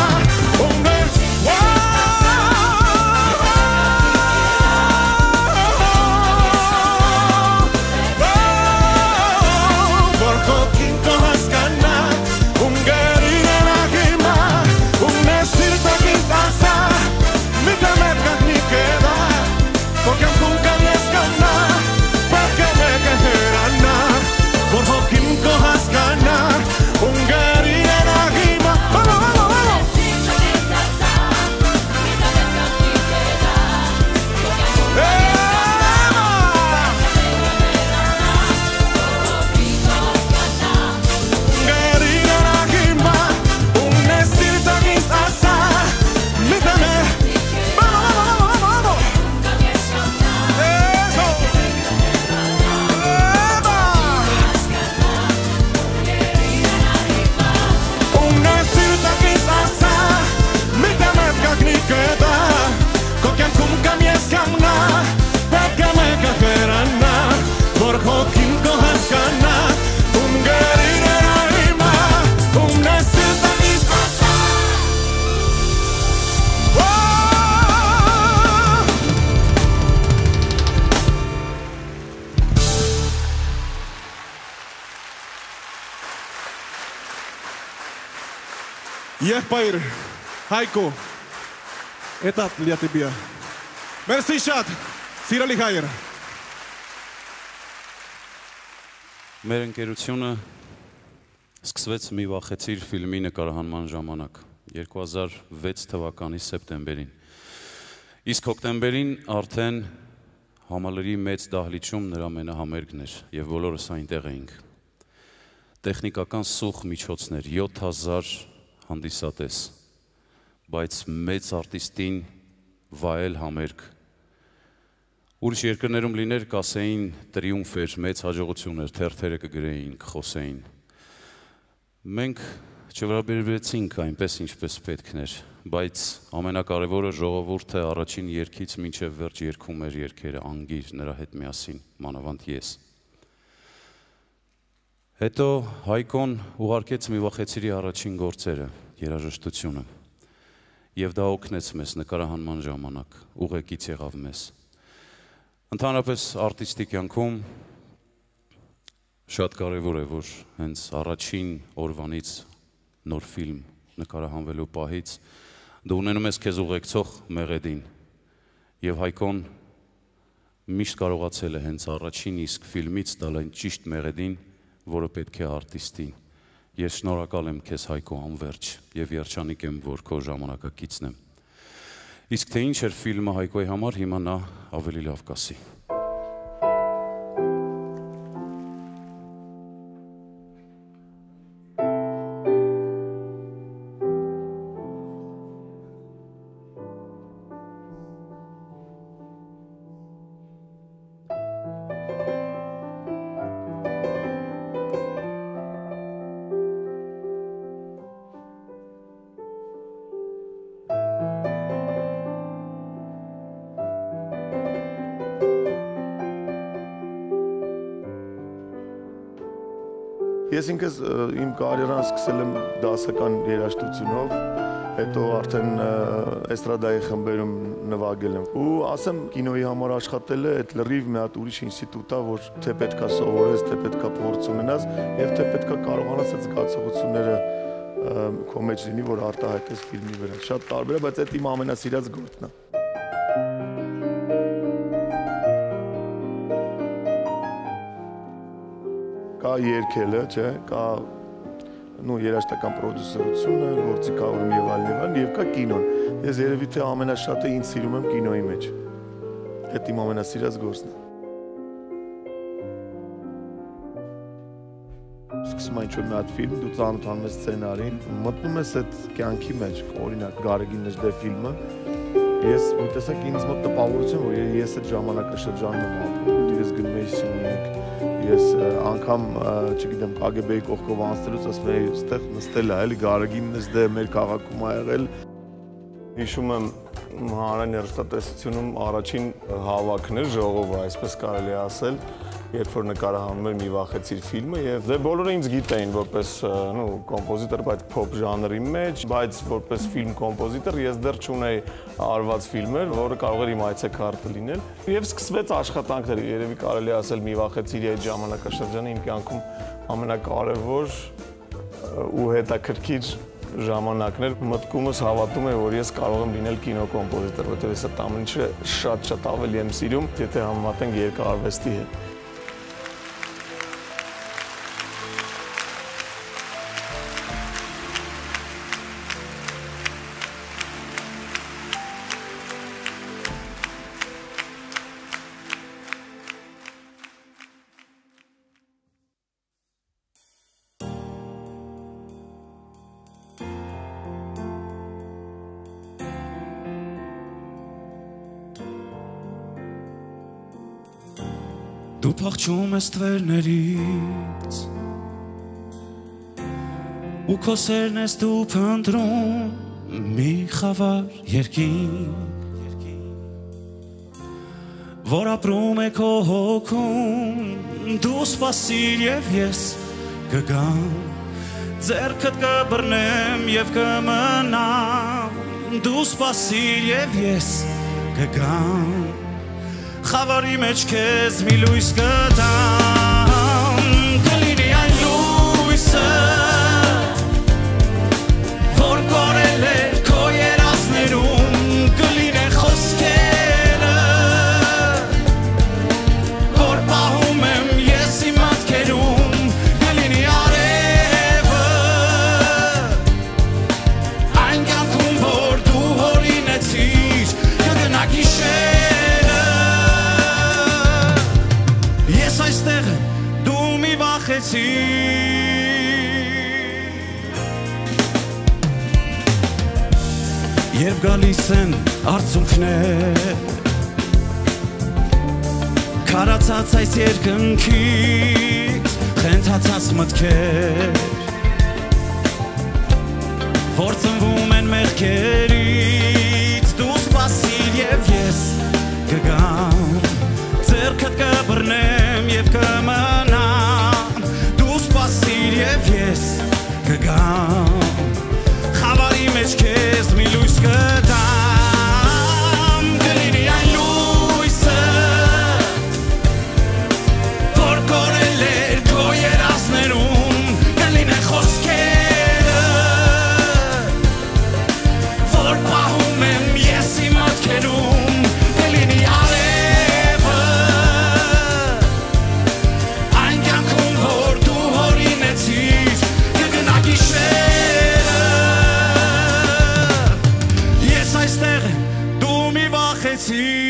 Եղբայր Հայկո, էտատ լիատիբիա, մերսի շատ, սիրալի հայր։ Մեր ընկերությունը սկսվեց մի վախեցիր ֆիլմի նկարահանման ժամանակ, 2006 թվականի սեպտեմբերին։ Իսկ հոկտեմբերին արդեն համալրի մեծ դահլիճում նրա մենահամերգն էր և բոլորս այնտեղ էինք։ Տեխնիկական սուղ միջոցներ, 7000 հանդիսատես, բայց մեծ արտիստին վայել համերգ։ Ուրիշ երկրներում լիներ կասեին տրիումֆ էր, մեծ հաջողություն էր, թերթերը կգրեին, կխոսեին։ Մենք չվրաբերվեցինք այնպես ինչպես պետքն էր, բայց ամենակարևորը ժողովուրդը առաջին երգից մինչև վերջ երգում էր երգերը անգիր նրա հետ միասին, մանավանդ ես։ Հետո Հայկոն ուղարկեց մի վախեցիրի առաջին գործերը, երաժշտությունը, և դա օգնեց մեզ նկարահանման ժամանակ, ուղեկից եղավ մեզ։ Ընդհանրապես արտիստի կյանքում շատ կարևոր է, որ հենց առաջին օրվանից նոր ֆիլմ նկարահանվելու պահից դու ունենում ես քեզ ուղեկցող մեղեդին, և Հայկոն միշտ կարողացել է հենց առաջին իսկ ֆիլմից տալ այն ճիշտ մեղեդին, որը պետք է արտիստին։ Ես շնորհակալ եմ քեզ Հայկո անվերջ և երջանիկ եմ, որ քո ժամանակակիցն եմ։ Իսկ թե ինչ էր ֆիլմը Հայկոյի համար, հիմա նա ավելի լավ կասի։ Ես ինքս իմ կարիերան սկսել եմ դասական երաժշտությունով, հետո արդեն էստրադայի խմբերում նվագել եմ։ Ու ասեմ, կինոյի համար աշխատելը այդ լրիվ մի հատ ուրիշ ինստիտուտ է, որ թե պետքա սովորես, թե պետքա փորձ ունենաս, եւ թե պետքա կարողանաս այդ զգացողությունները քո մեջ լինի, որ արտահայտես ֆիլմի վրա։ Շատ տարբեր է, բայց այդ իմ ամենասիրած գործն է։ Կա երգելը, չէ, կա երաժշտական պրոդյուսերությունը, գործիքավորում եւ այլն, եւ կա կինոն։ Ես երևի թե ամենաշատը ինձ սիրում եմ կինոյի մեջ։ Այդ իմ ամենասիրած գործն է։ Սկսում է ինչ-որ մի հատ ֆիլմ, դու ծանոթանում ես սցենարին, մտնում ես այդ կյանքի մեջ, օրինակ Գարեգին Նժդե ֆիլմը, ես մի տեսակ ինձ մոտ տպավորություն, որ ես այդ ժամանակաշրջանում եմ ապրում, ես գնում եի Սյունիք, ես անգամ, չգիտեմ, KGB-ի կողքով անցնելուց ասում էի, ստեղ նստել է, էլի Գարեգին Նժդե մեր քաղաքում ա եղել։ Հիշում եմ հանրային երաժշտատեսությունում առաջին հավաքն էր ժողովը, այսպես կարելի ասել, երբ որ նկարահանում էր «Մի վախեցիր» ֆիլմը, եւ դե բոլորը ինձ գիտեին որպես կոմպոզիտոր, բայց փոփ ժանրի մեջ, բայց որպես ֆիլմ կոմպոզիտոր ես դեռ չունեի արված ֆիլմեր, որը կարող էր իմ այցեքարտը լինել, եւ սկսվեց աշխատանքները, երևի կարելի ասել «Մի վախեցիր» այդ ժամանակաշրջանը իմ կյանքում ամենակարևոր ու հետաքրքիր ժամանակներ, մտքումս հավատում է, որ ես կարող եմ լինել կինոկոմպոզիտոր, որտեղ ես այդ ամեն ինչը շատ ավելի եմ սիրում, եթե համեմատենք երկարարվեստի հետ։ Դու փախչում ես թվերներից ու քո սերն ես դու փնտրում մի խավար երկինք որ ապրում է քո հոգում դու սպասիր եւ ես կգամ ձեռքդ կբռնեմ եւ կմնամ դու սպասիր եւ ես կգամ Խավարի մեջ քեզ մի լույս կտամ Կլինի այն լույսը Որ կորել է քո երազներում Կլինեն խոսքերը Որ պահում եմ ես իմ մատքերում Կլինի արևը Այն կյանքում որ դու հորինեցիր Կգնա գիշեր այստեղ դու մի վախեցիր Երբ գալիս են արցունքներ Քարացած այս երկնքից խենթացած մտքեր Որ ծնվում են մեղքերից Դու սպասիր եւ ես կգամ Ձեռքդ կբռնեմ եւ կմնամ Դու սպասիր եւ ես կգամ Խավարի մեջ քեզ մի լույս կտամ Կլինի այն լույսը Որ կորել էր քո երազներում Կլինեն խոսքերը Որ պահում եմ ես իմ մատքերում Կլինի արևը Այն կյանքում որ դու հորինեցիր Կգնա գիշերը Ես այստեղ դու մի վախեցիր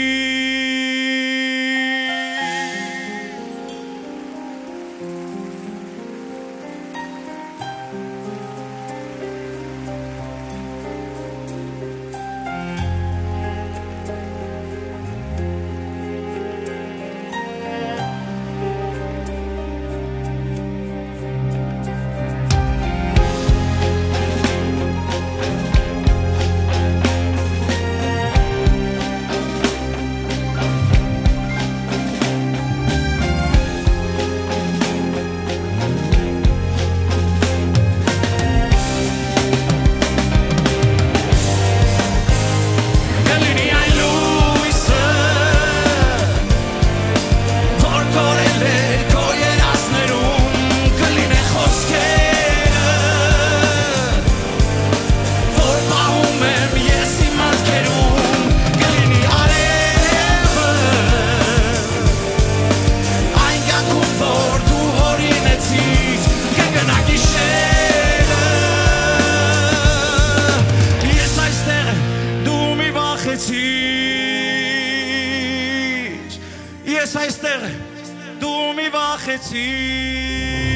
Ես այստեղ դու մի վախեցիր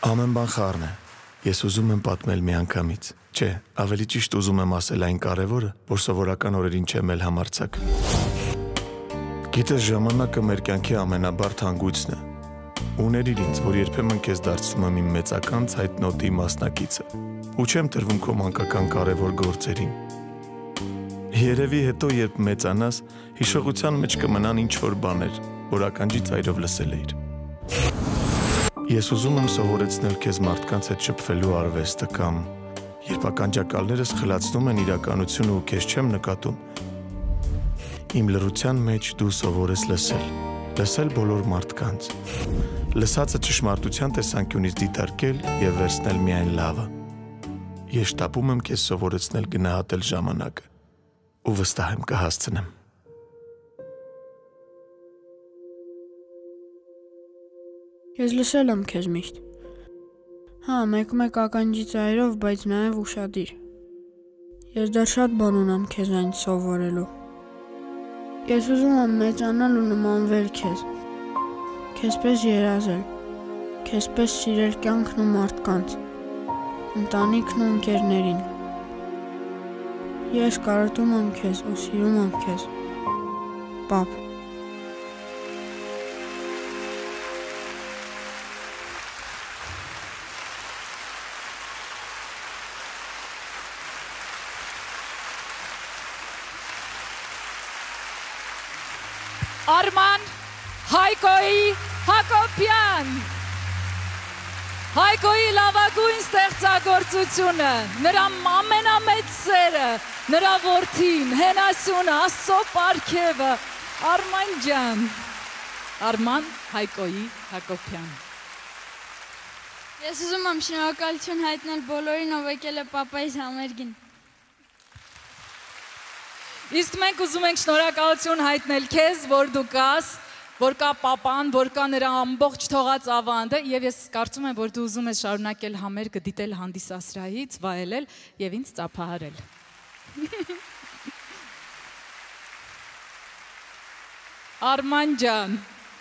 Ամեն բան խառն է։ Ես ուզում եմ պատմել միանգամից։ Չէ, ավելի ճիշտ ուզում եմ ասել այն կարևորը, որ սովորական օրերին չեմ էլ համարձակ։ Գիտես, ժամանակը մեր կյանքի ամենաբարդ հանգույցն է։ Ուներիր ինձ, որ երբեմն քեզ դարձնում եմ իմ մեծական ցայտնոտի մասնակիցը։ Ու չեմ տրվում քո մանկական կարևոր գործերին։ Երևի հետո, երբ մեծանաս, հիշողության մեջ կմնան ինչ-որ բաներ, որ ականջի ծայրով լսել էիր։ Ես ուզում եմ սովորեցնել քեզ մարդկանց հետ շփվելու արվեստը կամ երբ ականջակալներս խլացնում են իրականությունը ու քեզ չեմ նկատում, իմ լռության մեջ դու սովորես լսել բոլոր մարդկանց, լսածը ճշմարտության տեսանկյունից դիտարկել և վերցնել միայն լավը։ Ես շտապում եմ քեզ սովորեցնել գնահատել ժամանակը ու վստահ եմ կհասցնեմ։ Ես լսել եմ քեզ միշտ։ Հա, մեկ ականջի ծայրով, բայց նաև ուշադիր։ Ես դեռ շատ բան ունեմ քեզ այն սովորելու։ Ես ուզում եմ մեծանալ ու նմանվել քեզ։ Քեզպես երազել։ Քեզպես սիրել կյանքն ու մարդկանց։ Ընտանիքն ու ընկերներին։ Ես կարոտում եմ քեզ ու սիրում եմ քեզ։ Պապ։ Արման Հայկոյի Հակոբյան Հայկոյի լավագույն ստեղծագործությունը, նրա ամենամեծ սերը, նրա որդին, հենասյունը, Աստծո պարգևը, Արման ջան, Արման Հայկոյի Հակոբյան։ Ես ուզում եմ շնորհակալություն հայտնել բոլորին, ով եկել է պապայիս համերգին։ Իսկ մենք ուզում ենք շնորհակալություն հայտնել քեզ, որ դու կաս, որ կա պապան, որ կա նրա ամբողջ թողած ավանդը, եւ ես կարծում եմ, որ դու ուզում ես շարունակել համերգը դիտել հանդիսասրահից, վայելել եւ ինձ ծափահարել։ Արման ջան։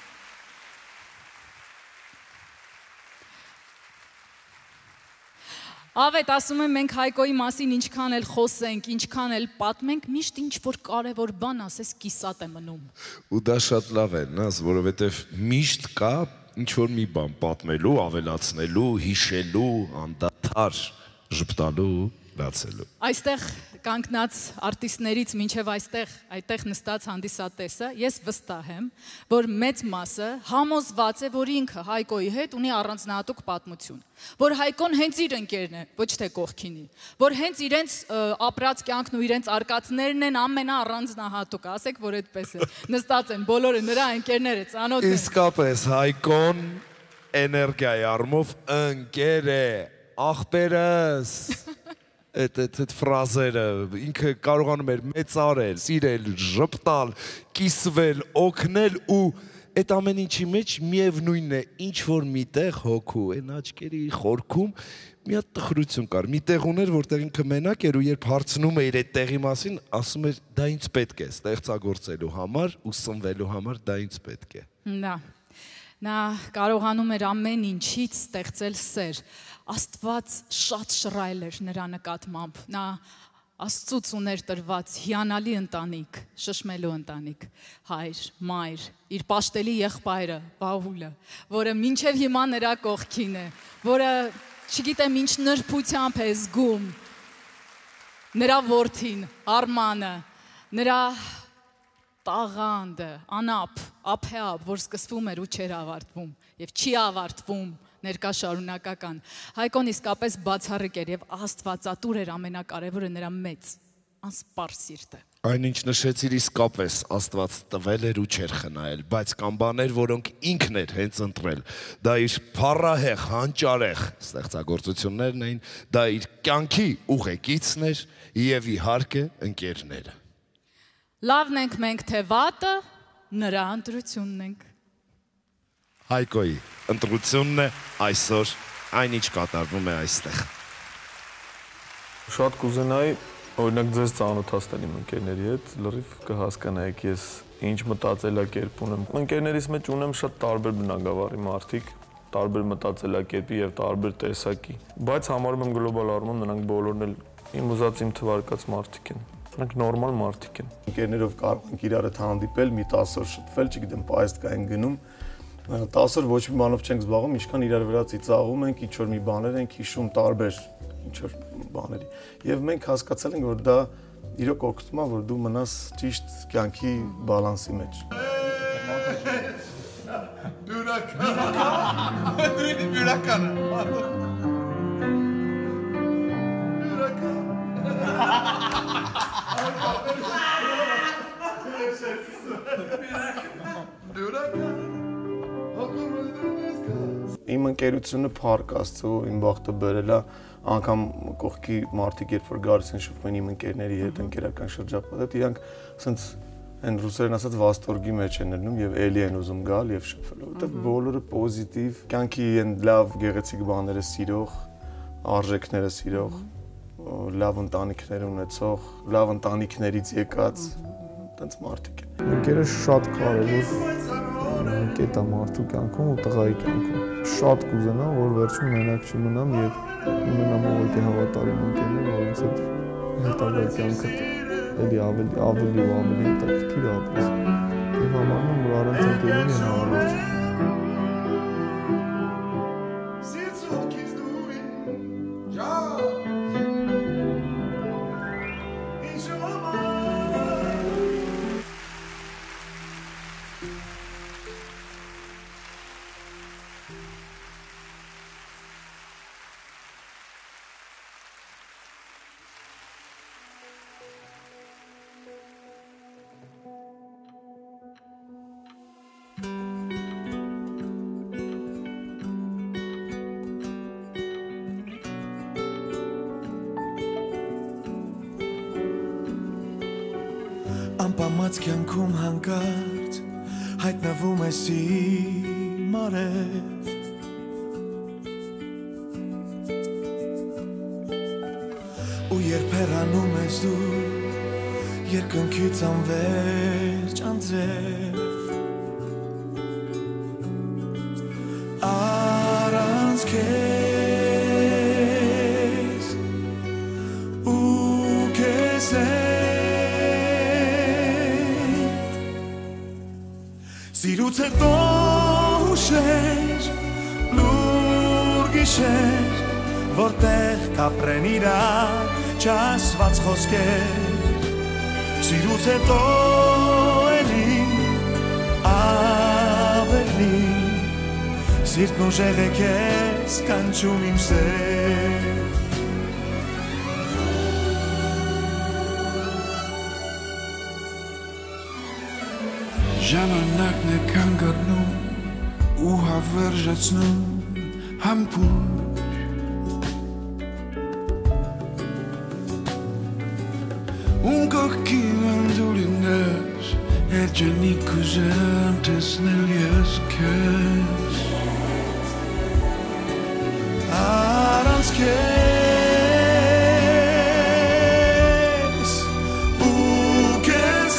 Ավետ, ասում եմ, մենք Հայկոյի մասին ինչքան էլ խոսենք, ինչքան էլ պատմենք, միշտ ինչ-որ կարևոր բան ասես կիսատ է մնում։ Ու դա շատ լավ է, նաս, որովհետև միշտ կա ինչ-որ մի բան պատմելու, ավելացնելու, հիշելու, անդադար ժպտալու, լացելու։ Այստեղ կանգնած արտիստներից մինչև այդտեղ նստած հանդիսատեսը, ես վստահ եմ, որ մեծ մասը համոզված է, որ ինքը Հայկոյի հետ ունի առանձնահատուկ պատմություն, որ Հայկոն հենց իր ընկերն է, ոչ թե կողքինի, որ հենց իրենց ապրած կյանքն ու իրենց արկածներն են ամենաառանձնահատուկ, ասեք, որ այդպես է, նստած են բոլորը նրա ընկերները, ծանոթ են։ Իսկապես Հայկոն էներգիայի առումով ընկեր է, աղբերս։ Այդ ֆրազերը, ինքը կարողանում էր մեծարել, սիրել, ժպտալ, կիսվել, օգնել ու այդ ամեն ինչի մեջ միևնույնն է, ինչ-որ միտեղ հոգու, այն աչքերի խորքում մի հատ տխրություն կար, մի տեղ ուներ, որտեղ ինքը մենակ էր ու երբ հարցնում էր այդ տեղի մասին, ասում էր դա ինձ պետք է ստեղծագործելու համար ու սնվելու համար դա ինձ պետք է։ Նա կարողանում էր ամեն ինչից ստեղծել սեր, Աստված շատ շռայլ էր նրա նկատմամբ, նա Աստծուց ուներ տրված հիանալի ընտանիք, շշմելու ընտանիք, հայր, մայր, իր պաշտելի եղբայրը, Վահուլը, որը մինչև հիմա նրա կողքին է, որը չգիտեմ ինչ նրբությամբ է զգում, նրա որդին, Արմանը, նրա տաղանդը, անապ, ափեապ, որ սկսվում էր ու չէր ավարտվում և չի ավարտվում, ներկա շարունակական։ Հայկոն իսկապես բացառիկ էր և աստվածատուր էր ամենակարևորը նրա մեծ, անսպար սիրտը։ Այն ինչ նշեցիր իսկապես Աստված տվել էր ու չէր խնայել, բայց կան բաներ, որոնք ինքն էր հենց ընտրել։ Դա իր փառահեղ, հանճարեղ ստեղծագործություններն էին, դա իր կյանքի ուղեկիցն էր և իհարկե ընկերները։ Լավն ենք մենք թե վատը, նրա ընտրությունն ենք։ Հայկոյի ընտրությունն է այսօր այն ինչ կատարվում է այստեղ։ Շատ կուզենայի օրինակ ձեզ ծանոթացնել իմ ընկերների հետ, լրիվ կհասկանայիք ես ինչ մտածելակերպ ունեմ։ Ընկերներիս մեջ ունեմ շատ տարբեր բնագավառի մարդիկ, տարբեր մտածելակերպի եւ տարբեր տեսակի։ Բայց համարում եմ գլոբալ առումով նրանք բոլորն էլ իմ ուզած իմ թվարկած մարդիկ են։ Նրանք նորմալ մարդիկ են։ Ընկերներով կարող ենք իրար հետ հանդիպել, մի 10 օր շփվել, չգիտեմ, պայեստ կային գնում։ 10 օր ոչ մի բանով չենք զբաղվում, ինչքան իրար վրա ծիծաղում ենք, ինչ որ մի բաներ ենք հիշում տարբեր ինչ որ բաների։ Եվ մենք հասկացել ենք, որ դա իրոք օգնում է, որ դու մնաս ճիշտ կյանքի բալանսի մեջ։ Իմ ընկերությունը փառք Աստծո, իմ բախտը բերել է, անգամ կողքի մարդիկ երբ որ գալիս են շփվում են իմ ընկերների հետ, ընկերական շրջապատը, իրանք ասենց այն ռուսերեն ասած վաստորգի մեջ են լինում եւ էլի են ուզում գալ եւ շփվել, որովհետեւ բոլորը պոզիտիվ, կյանքի են լավ գեղեցիկ բաները սիրող, արժեքները սիրող, լավ ընտանիքներ ունեցող, լավ ընտանիքներից եկած, այդպես մարդիկ են։ Ընկերը շատ կարևոր կետ է մարդու կյանքում ու տղայի կյանքում։ Շատ կուզենամ, որ վերջում մենակ չմնամ եւ ունենամ ուղղակի հավատարիմ ընկերներ, որոնց հետ հետագա կյանքը էլի ավելի հետաքրքիր ապրես։ Եվ համարում եմ, որ առանց ընկերների հնարավոր չէ։ Անպամած կյանքում հանկարծ հայտնվում ես իմ արև ու երբ հեռանում ես դու երկնքից անվերջ անձև առանց քեզ ու քեզ Սիրուց հետո ուշեր, լուր գիշեր, որտեղ կապրեն իրար չասված խոսքեր Սիրուց հետո էլի, ավելի Սիրտն ուժեղ է քեզ կանչում իմ սեր Ժամանակն է կանգառնում ու հավերժացնում համբույր Ում կողքին եմ դու լինես երջանիկ ուզեմ տեսնել ես քեզ Առանց քեզ ու քեզ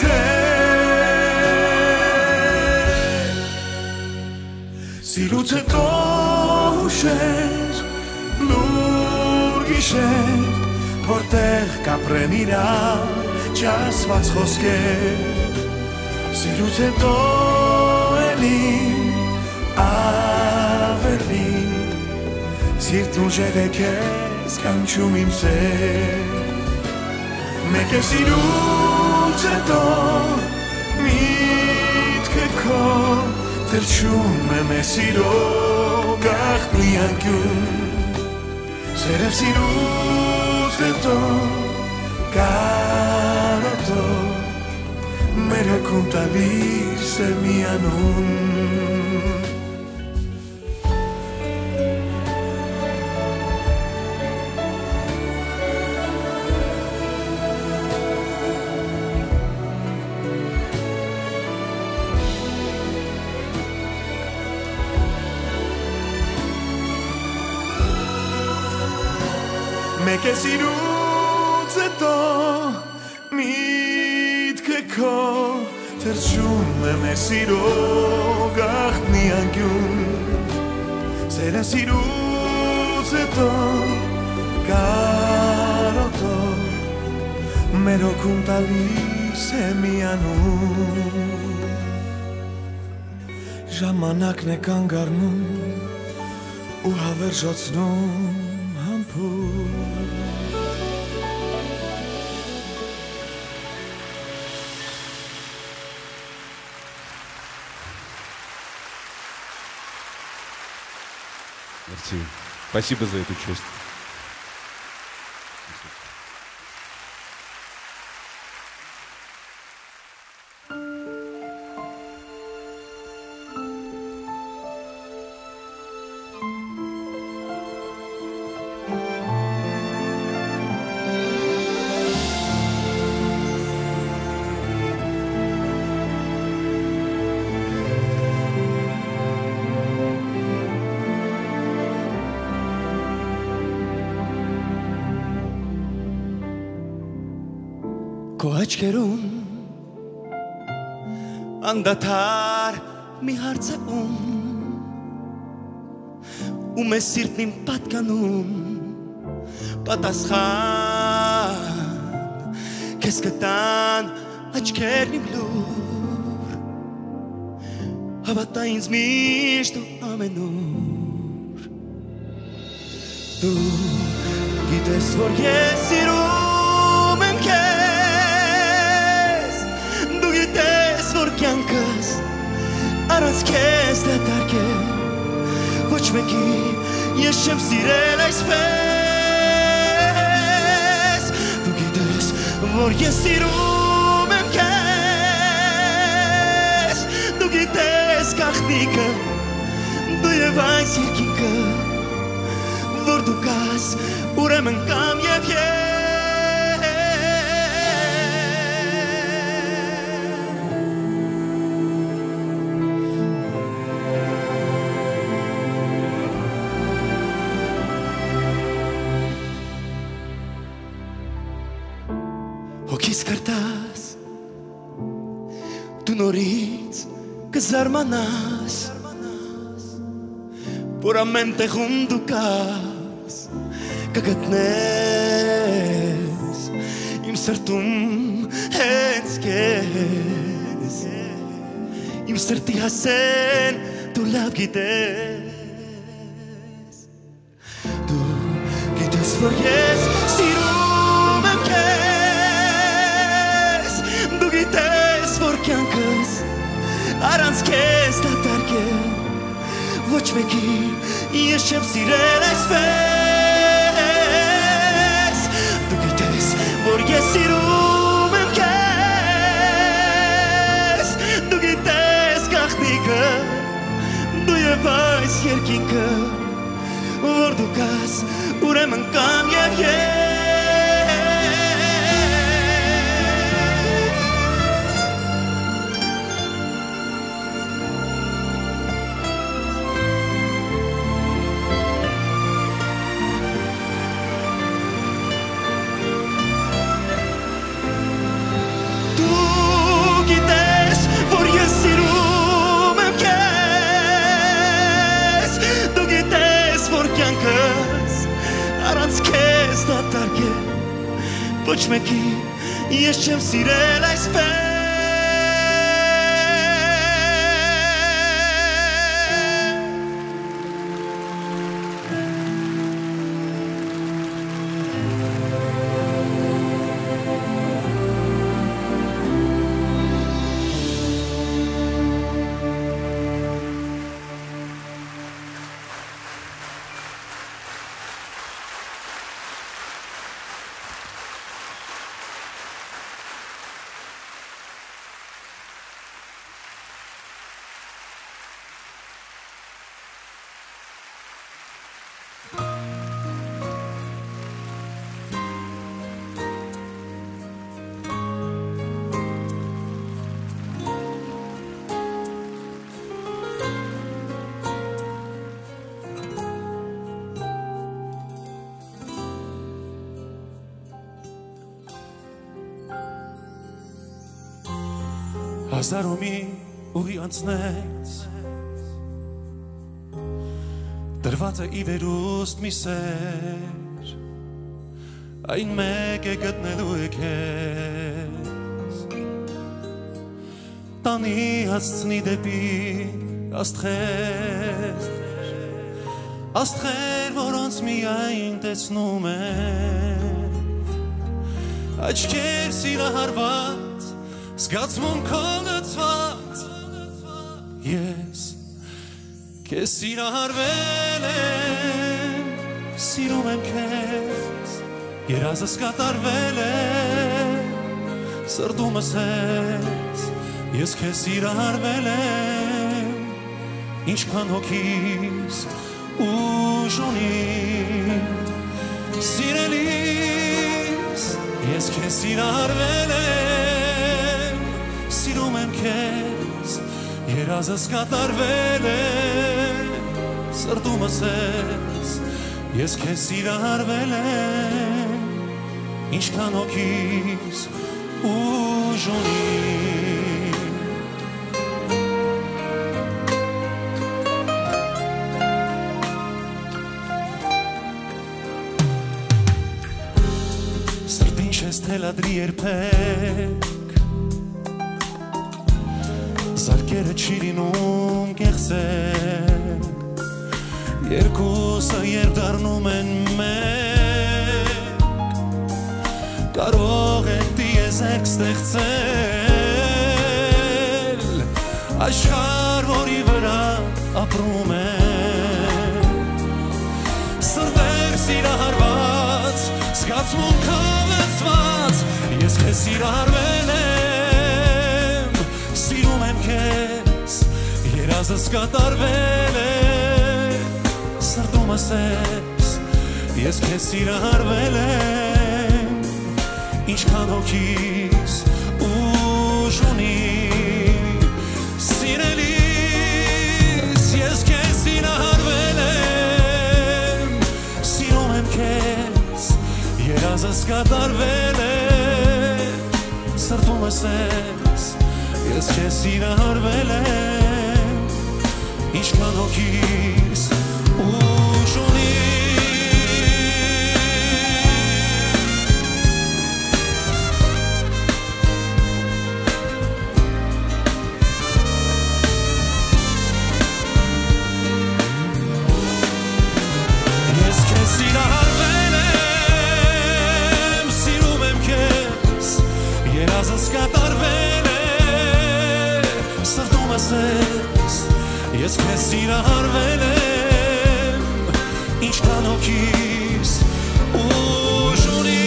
Սիրուց հետո ուշեր, լուր գիշեր, որտեղ կապրեն իրար չասված խոսքեր Սիրուց հետո էլի, ավելի Սիրտն ուժեղ է քեզ կանչում իմ սեր Մեկ է սիրուց հետո միտքը քո Թրջում եմ է սիրո գաղտնի անկյուն Սերև սիրուց հետո կարոտո Մեր հքում տալիս է մի անուն Մեկ է սիրուց հետո միտքը քո Թրջում եմ է սիրո գաղտնի անկյուն Ձեր են սիրուց հետո կարոտո մեր հոգում տալիս է միանում Ժամանակն է կանգ առնում ու հավերժացնում համբույր Merci. Спасибо за эту честь. Քո աչքերում անդադար մի հարց է ու մեզ սիրտն իմ պատկանում պատասխան քեզ կտան աչքերն իմ լուր հավատա ինձ միշտ ու ամենուր դու գիտես որ ես սիրում եմ քեզ դու գիտես որ կյանքս առանց քեզ դատարկ է ոչ մեկի ես չեմ սիրել այսպես դու գիտես որ ես սիրում եմ քեզ դու գիտես գաղտնիքը դու եւ այս երկինքը որ դու կաս ուրեմն կամ եւ ես Հոգիս կրտաս դու նորից կզարմանաս որ ամեն տեղում դու կաս կգտնես իմ սրտում հենց քեզ իմ սրտի հասեն դու լավ գիտես դու գիտես որ ես սիրում եմ քեզ դու գիտես որ կյանքս առանց քեզ դատարկ է ոչ մեկի ես չեմ սիրել այսպես դու գիտես որ ես սիրում եմ քեզ դու գիտես գաղտնիքը դու եւ այս երկինքը որ դու կաս ուրեմն կամ եւ ես Ոչ մեկի ես չեմ սիրել այսպես Հազարումի ուղի անցնեց Դրված է ի վերուստ մի սեր Այն մեկ է գտնելու է քեզ Տանի հասցնի դեպի աստղեր Աստղեր, որոնց միայն տեսնում է Աչքեր սիրահարված, զգացմունքով լցված Ես քեզ սիրահարվել եմ, սիրում եմ քեզ Երազս կատարվել է, սրտումս ես Ես քեզ սիրահարվել եմ, ինչքան հոգիս ուժ ունի Սիրելիս, ես քեզ սիրահարվել եմ, սիրում եմ քեզ Երազս կատարվել է, սրտումս ես քեզ սիրահարվել եմ, ինչքան հոգիս ուժ ունի Սրտին չես թելադրի երբեք Զարկերը չի լինում կեղծեք Երկուսը երբ դառնում են մեկ Կարող են տիեզերք ստեղծել Աշխարհ, որի վրա ապրում են Սրտեր սիրահարված, զգացմունքով լցված Ես քեզ սիրահարվել եմ, սիրում եմ քեզ Երազս կատարվել է Սրտումս ես քեզ սիրահարվել եմ Ինչքան հոգիս ուժ ունի Սիրելիս ես քեզ սիրահարվել եմ Սիրում եմ քեզ երազս կատարվել է Սրտումս ես քեզ սիրահարվել եմ Ինչքան հոգիս ուժ ունի Ես քեզ սիրահարվել եմ, սիրում եմ քեզ Երազս կատարվել է, սրտումս ես քեզ սիրահարվել եմ Ինչքան հոգիս ուժ ունի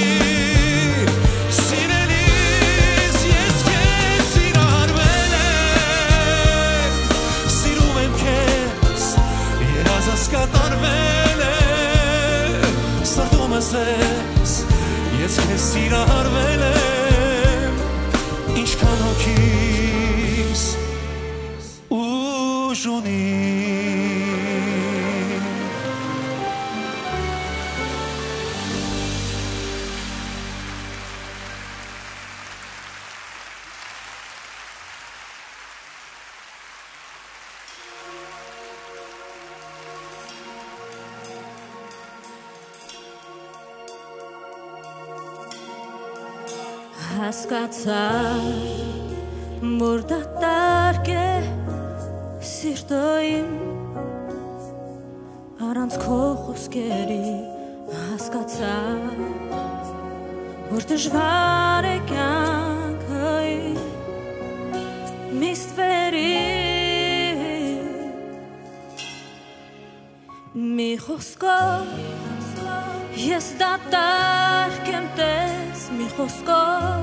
Սիրելիս ես քեզ սիրահարվել եմ Սիրում եմ քեզ երազս կատարվել է Սրտումս ես քեզ սիրահարվել եմ Ինչքան հոգիս ուժ ունի Հասկացա, որ դատարկ է սիրտոյին Առանց քո խոսքերի հասկացա, որ դժվար է կյանքային միստվերի Մի խոսքով ես դատարկ եմ տես մի խոսքով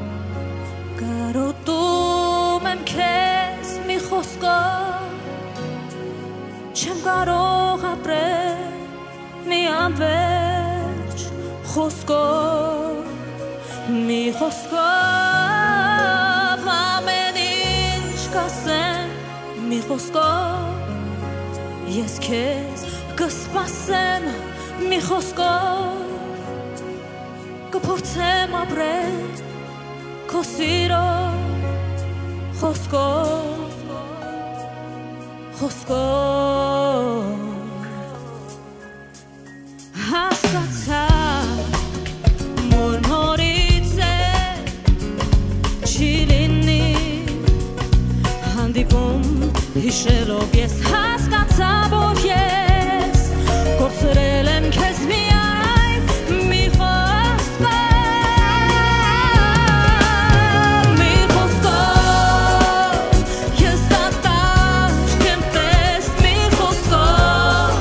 Կարոտում եմ քեզ մի խոսքով Չեմ կարող ապրել մի անվերջ խոսքով Մի խոսքով ամեն ինչ կասեմ մի խոսքով Ես քեզ կսպասեմ մի խոսքով Կփորձեմ ապրել քո սիրո խոսքով Հիշելով ես հասկացա, որ ես կորցրել եմ քեզ միայն մի խոսքով Մի խոսքով ես դատարկ եմ պես մի խոսքով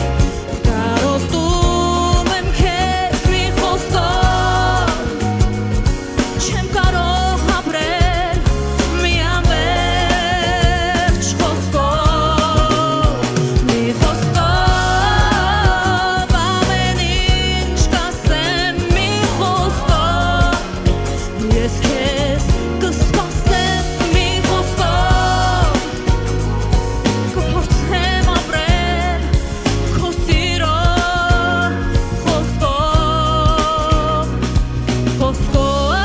Կարոտում եմ քեզ մի խոսքով Չեմ կարող ապրել մի անվերջ խոսքով Մի խոսքով ամեն ինչ կասեմ մի խոսքով Ես քեզ կսպասեմ մի խոսքով Կփորձեմ ապրել քո սիրո խոսքով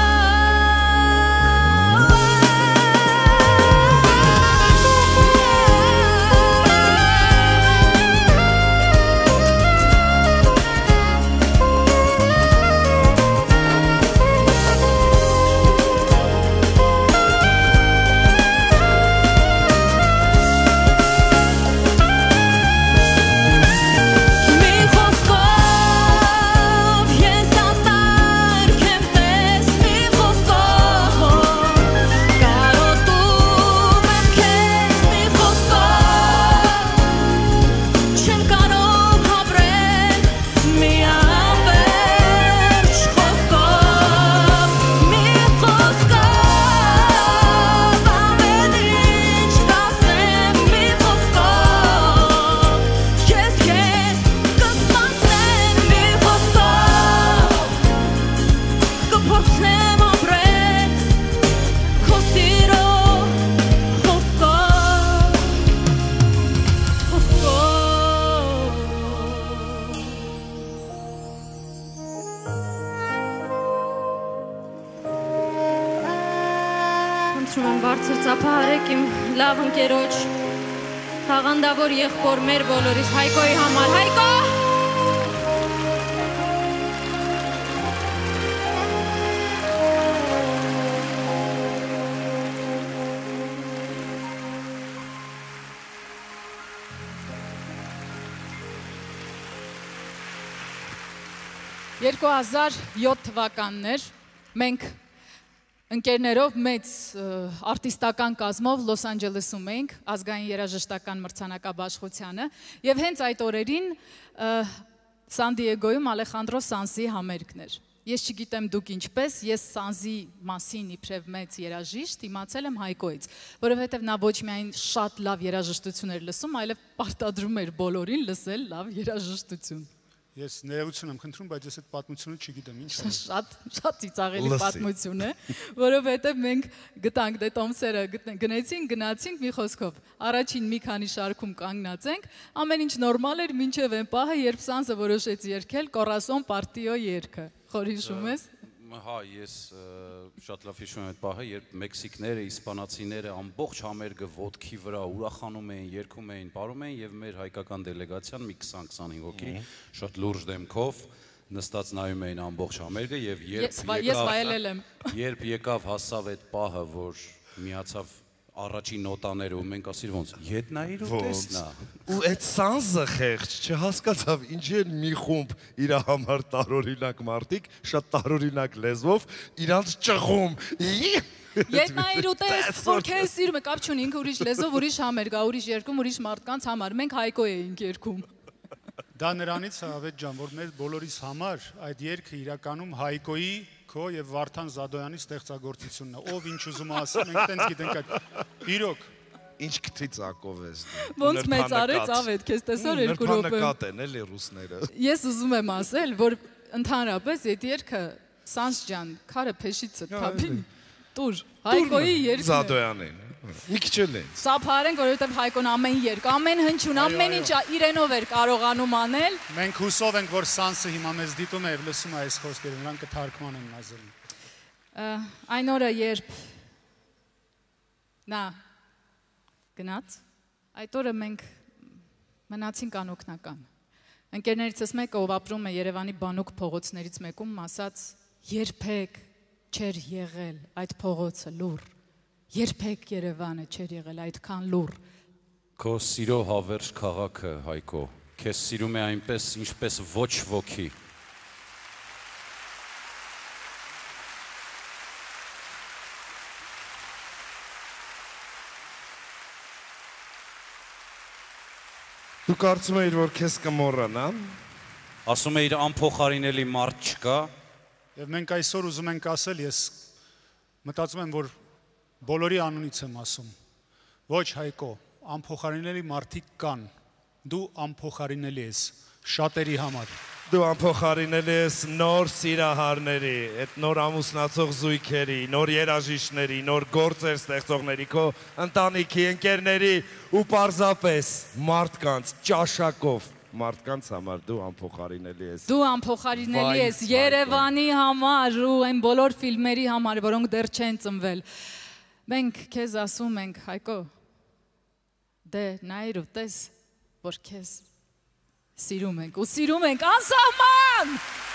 Մի խոսքով ես դատարկ եմ պես մի խոսքով Կարոտում եմ քեզ մի խոսքով Չեմ կարող ապրել մի անվերջ խոսքով Մի խոսքով ամեն ինչ կասեմ մի խոսքով Ես քեզ կսպասեմ մի խոսքով Կփորձեմ ապրել քո սիրո Խնդրում եմ բարձր ծափահարեք իմ լավ ընկերոջ Թաղանդավոր եղբոր մեր բոլորիս Հայկոյի համար Հայկո թվականներ մենք ընկերներով մեծ արտիստական կազմով Լոս Անջելեսում էինք ազգային երաժշտական մրցանակաբաշխությանը եւ հենց այդ օրերին Սան Դիեգոյում Ալեխանդրո Սանսի համերգն էր Ես չգիտեմ դուք ինչպես, ես Սանզի մասին իբրև մեծ երաժիշտ իմացել եմ Հայկոյից, որովհետև նա ոչ միայն շատ լավ երաժշտություն էր լսում, այլև պարտադրում էր բոլորին լսել լավ երաժշտություն։ Ես ներողություն եմ խնդրում, բայց ես այդ պատմությունը չգիտեմ, ինչ է։ Շատ ծիծաղելի պատմություն է, որովհետև մենք գտանք դե տոմսերը գնացինք մի խոսքով։ Առաջին մի քանի շարքում կանգնած ենք, ամեն ինչ նորմալ էր, մինչև այն պահը, երբ Սանսը որոշեց երգել Կորասոն Պարտիո երգը։ Խոր հիշում ես։ Հա, ես շատ լավ հիշում եմ այդ պահը, երբ մեքսիկները, իսպանացիները ամբողջ համերգը ոտքի վրա ուրախանում էին, երգում էին, պարում էին եւ մեր հայկական դելեգացիան մի 20-25 հոգի շատ լուրջ դեմքով նստած նայում էին ամբողջ համերգը եւ երբ եկավ հասավ այդ պահը, որ միացավ առաջին նոտաները ու մենք ասիր ոնց ետնայիր ու տեսնա ու այդ Սանզը խեղճ չհասկացավ ինչ են մի խումբ իր համար տարօրինակ մարդիկ շատ տարօրինակ լեզվով իրանց ճղում Ետնայիր ու տես որ քեզ սիրում է կապ չունի ինքը ուրիշ լեզվով ուրիշ համերգ ուրիշ երկում ուրիշ մարդկանց համար մենք Հայկո էինք երգում Դա նրանից Ավետ ջան որ մեր բոլորիս համար այդ երգը իրականում Հայկոյի քո եւ Վարդան Զադոյանի ստեղծագործությունն է ով ինչ ուզում ասի մենք տենց գիտենք այդ իրոք ինչ քթիծակով ես ոնց մեծ արեց Ավետ քեզ տեսար երկու րոպե նրբանկատ են էլի ռուսները ես ուզում եմ ասել որ ընդհանրապես այդ երգը Սանս ջան քարը փեշիցը թափի տուր Հայկոյի երգը Զադոյանին մի քիչ էլ են Սափարենք որովհետեւ Հայկոն ամեն երգ ամեն հնչյուն ամեն ինչ իրենով էր կարողանում անել մենք հուսով ենք որ Սանսը հիմա մեզ դիտում է եւ լսում է այս խոսքերը նրանք կթարգմանեն մազել այն օրը երբ նա գնաց այդ օրը մենք մնացինք անօգնական ընկերներիցս մեկը ով ապրում է Երևանի բանուկ փողոցներից մեկում ասաց երբեք չէր եղել այդ փողոցը լուր երբեք Երևանը չէր եղել այդքան լուր Քո սիրո հավերժ քաղաքը, Հայկո, քեզ սիրում է այնպես, ինչպես ոչ ոքի։ Դու կարծում էիր, որ քեզ կմոռանա։ Ասում էիր անփոխարինելի մարդ չկա։ Եվ մենք այսօր ուզում ենք ասել, ես մտածում եմ, որ բոլորի անունից եմ ասում։ Ոչ Հայկո, անփոխարինելի մարդիկ կան։ Դու անփոխարինելի ես շատերի համար։ Դու անփոխարինելի ես նոր սիրահարների, այդ նոր ամուսնացող զույգերի, նոր երաժիշտների, նոր գործեր ստեղծողների, քո ընտանիքի, ընկերների ու պարզապես մարդկանց ճաշակով մարդկանց համար դու անփոխարինելի ես։ Դու անփոխարինելի ես Երևանի համար ու այն բոլոր ֆիլմերի համար, որոնք դեռ չեն ծնվել։ Մենք քեզ ասում ենք, Հայկո, դե նայր ու տես, որ քեզ սիրում ենք ու սիրում ենք անսահման։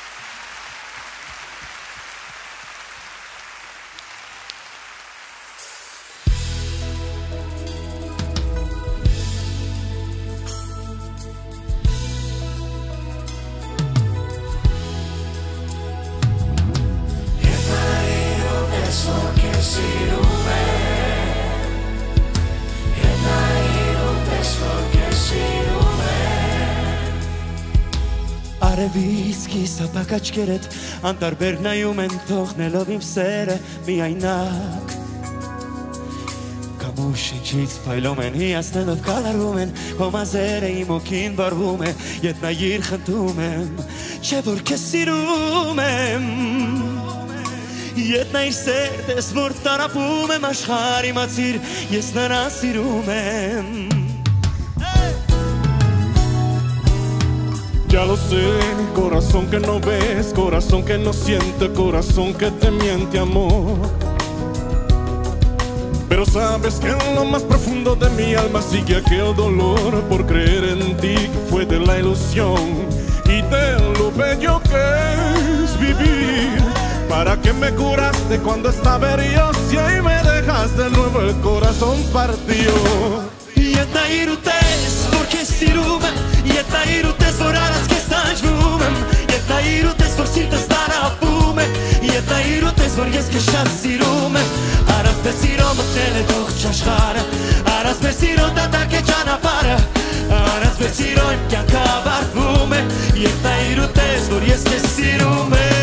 Արևից կիսապակ աչքերդ անտարբեր նայում են թողնելով իմ սերը միայնակ Կամուշ ինչից փայլում են հիասնելով կալարվում են Քո մազերը իմ օքին վառվում է Ետ նայիր խնդում եմ Չէ որ քեզ սիրում եմ Ետ նայիր սերտ ես որ տարապում եմ աշխարհ իմացիր Ես նրան սիրում եմ Ya lo sé, corazón que no ves, corazón que no siente, corazón que te miente amor. Pero sabes que en lo más profundo de mi alma sigue aquel dolor por creer en ti que fue de la ilusión y de lo bello que es vivir. ¿Para qué me curaste cuando estaba herido si ahí me dejas de nuevo el corazón partido? Jetna'ir u tes, vor kes sirում եմ Jetna'ir u tes, vor aras kes tanjվում եմ Jetna'ir u tes, vor sirtës տարապում է Jetna'ir u tes, vor ես քեզ շատ սիրում եմ Aras պես սիրո մտնել է թող չաշխարհը Aras պես սիրո դատարկ է ճանապարհը Aras պես սիրո իմ կյանքը ավարտվում է Jetna'ir u tes, vor ես քեզ սիրում եմ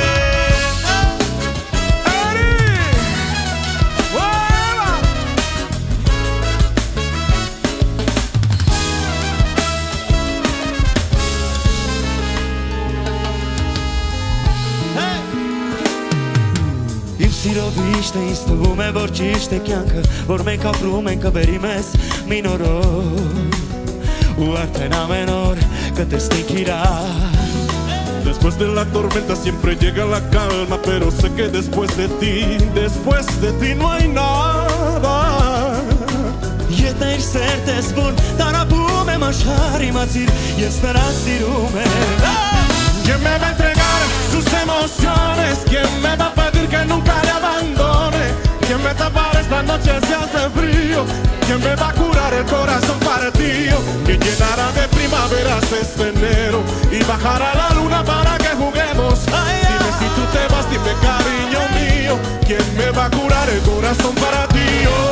Սիրով իշտ է ինձ թվում է, որ ճիշտ է կյանքը Որ մենք ապրում ենք կբերի մեզ մի նոր օր Ու արդեն ամեն օր կտեսնենք իրար Después de la tormenta siempre llega la calma Pero sé que después de ti no hay nada Jetna'ir սերտ ես, որ տարապում եմ աշխարհ իմացիր Ես նրան սիրում եմ ¿Quién me va a entregar sus emociones? ¿Quién me va a pedir que nunca le abandone? ¿Quién me tapará esta noche si hace frío? ¿Quién me va a curar el corazón partido? ¿Quién llenará de primaveras este enero? Y bajará la luna para que juguemos Dime si tú te vas, dime cariño mío ¿Quién me va a curar el corazón para ti?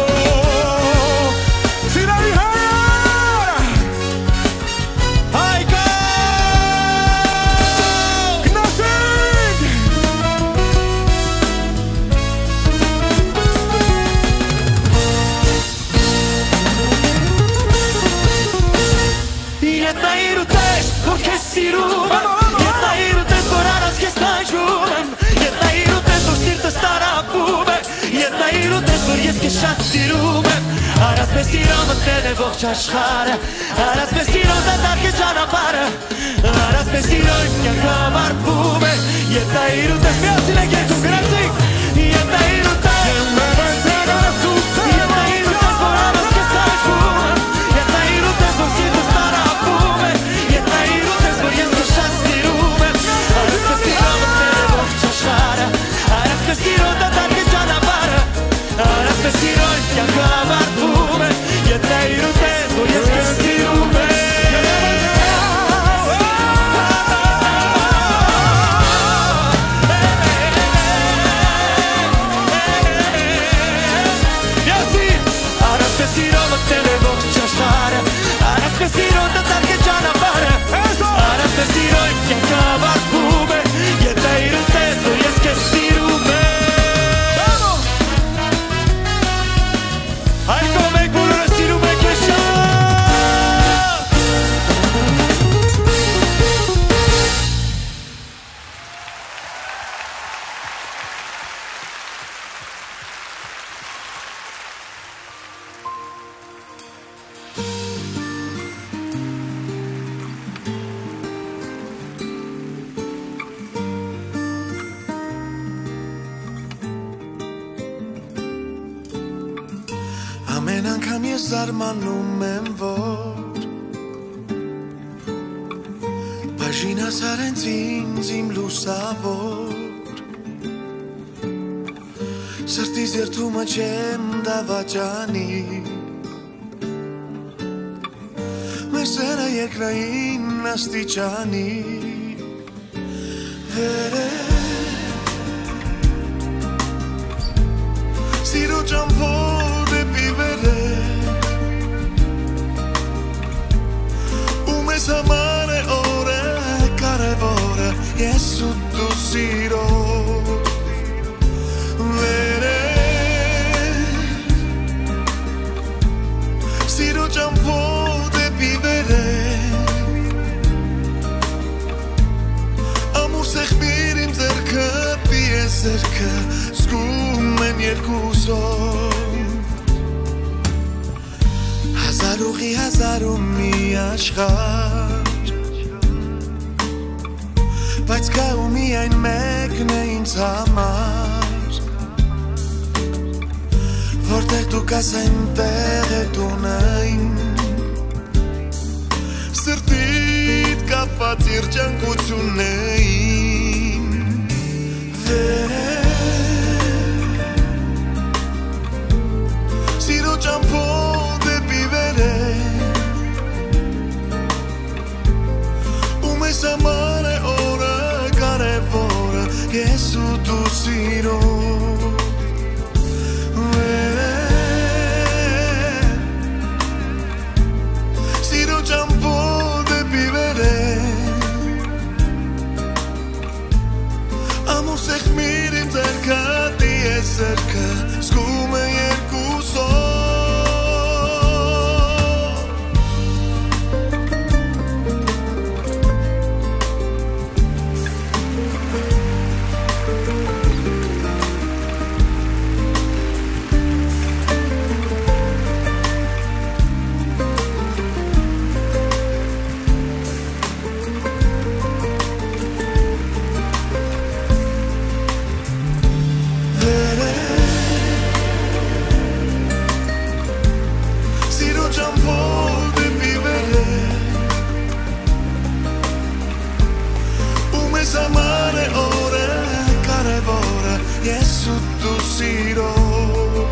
Si la dije Jetna'ir u tes, vor kes sirում եմ Jetna'ir u tes, vor aras kes tanjվում եմ Jetna'ir u tes, vor sirtës տարապում է Jetna'ir u tes, vor ես քեզ շատ սիրում եմ Aras պես սիրո մտնել է ողջ աշխարհը Aras պես սիրո դատարկ է ճանապարհը Aras պես սիրո իմ կյանքը ավարտվում է Jetna'ir u tes, միասին ենք երգում գրեցինք Jetna'ir u tes Jetna'ir u tes, vor aras kes tanjվում եմ Jetna'ir u tes, vor sirtës տարապում է Jetna'ir u tes, որ ես քեզ շատ սիրում եմ Aras պես սիրո մտնել է ողջ աշխարհը Aras պես սիրո դատարկ է ճանապարհը Aras պես սիրո իմ կյանքը ավարտվում է Jetna'ir u tes, որ Ամեն անգամ ես զարմանում եմ, որ բաժին ասարենց ինձ իմ լուսավոր Սրտիս երթումը չեմ դավաճանի Մեր սերը երկրային աստիճանի Սիրո ճամփոր դեպի վերև Ու մեզ համար է օրը կարևորը Ես ու դու սիրով Սիրո ճամփոր դեպի վերև Ամուր սեղմիր իմ ձեռքը պիես ձեռքը Զգում են երկուսով Հազար ուղի հազարում մի աշխար Բայց կա ու միայն մեկն է ինձ համար Որտեղ դու կաս այնտեղ է տունային Սրտիդ կապված երջանկություններին Սիրո ճամփոր դեպի վերև Ու մեզ համար է օրը կարևորը Ես ու դու սիրով Սիրո ճամփոր դեպի վերև Ամուր սեղմիր իմ ձեռքը դիես ձեռքը Զգում է երկուսով Ես ու դու սիրով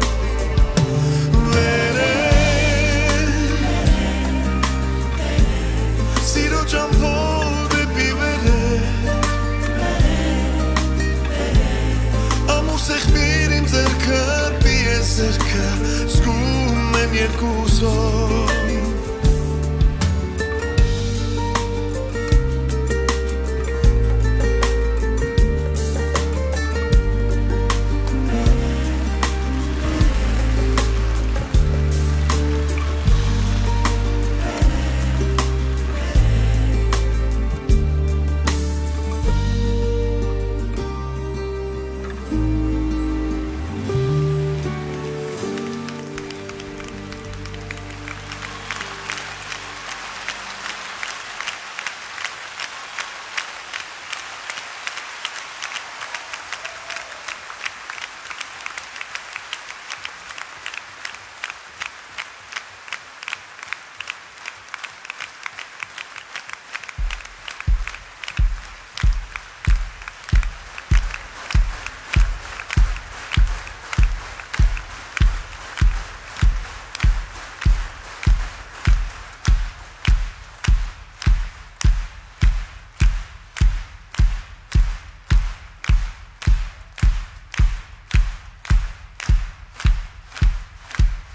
Սիրո ճամփոր դեպի վերև Ամուր սեղմիր իմ ձեռքը պիես ձեռքը Զգում են երկուսով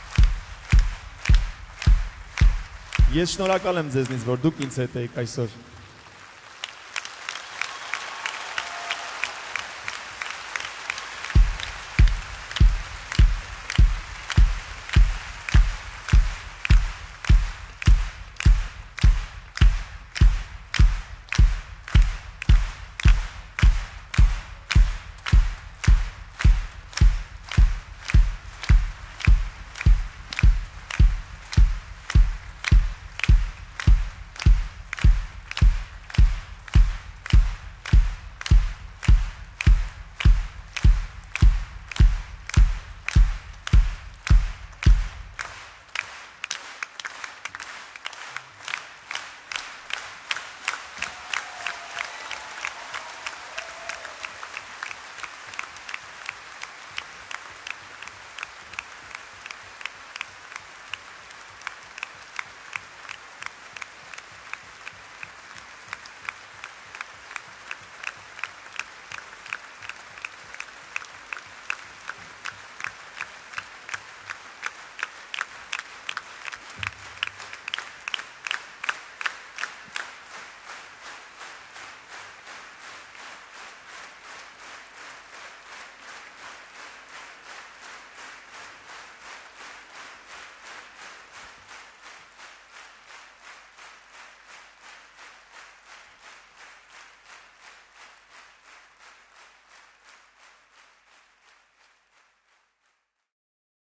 Ես շնորհակալ եմ ձեզնից, որ դուք ինձ հետ եք այսօր։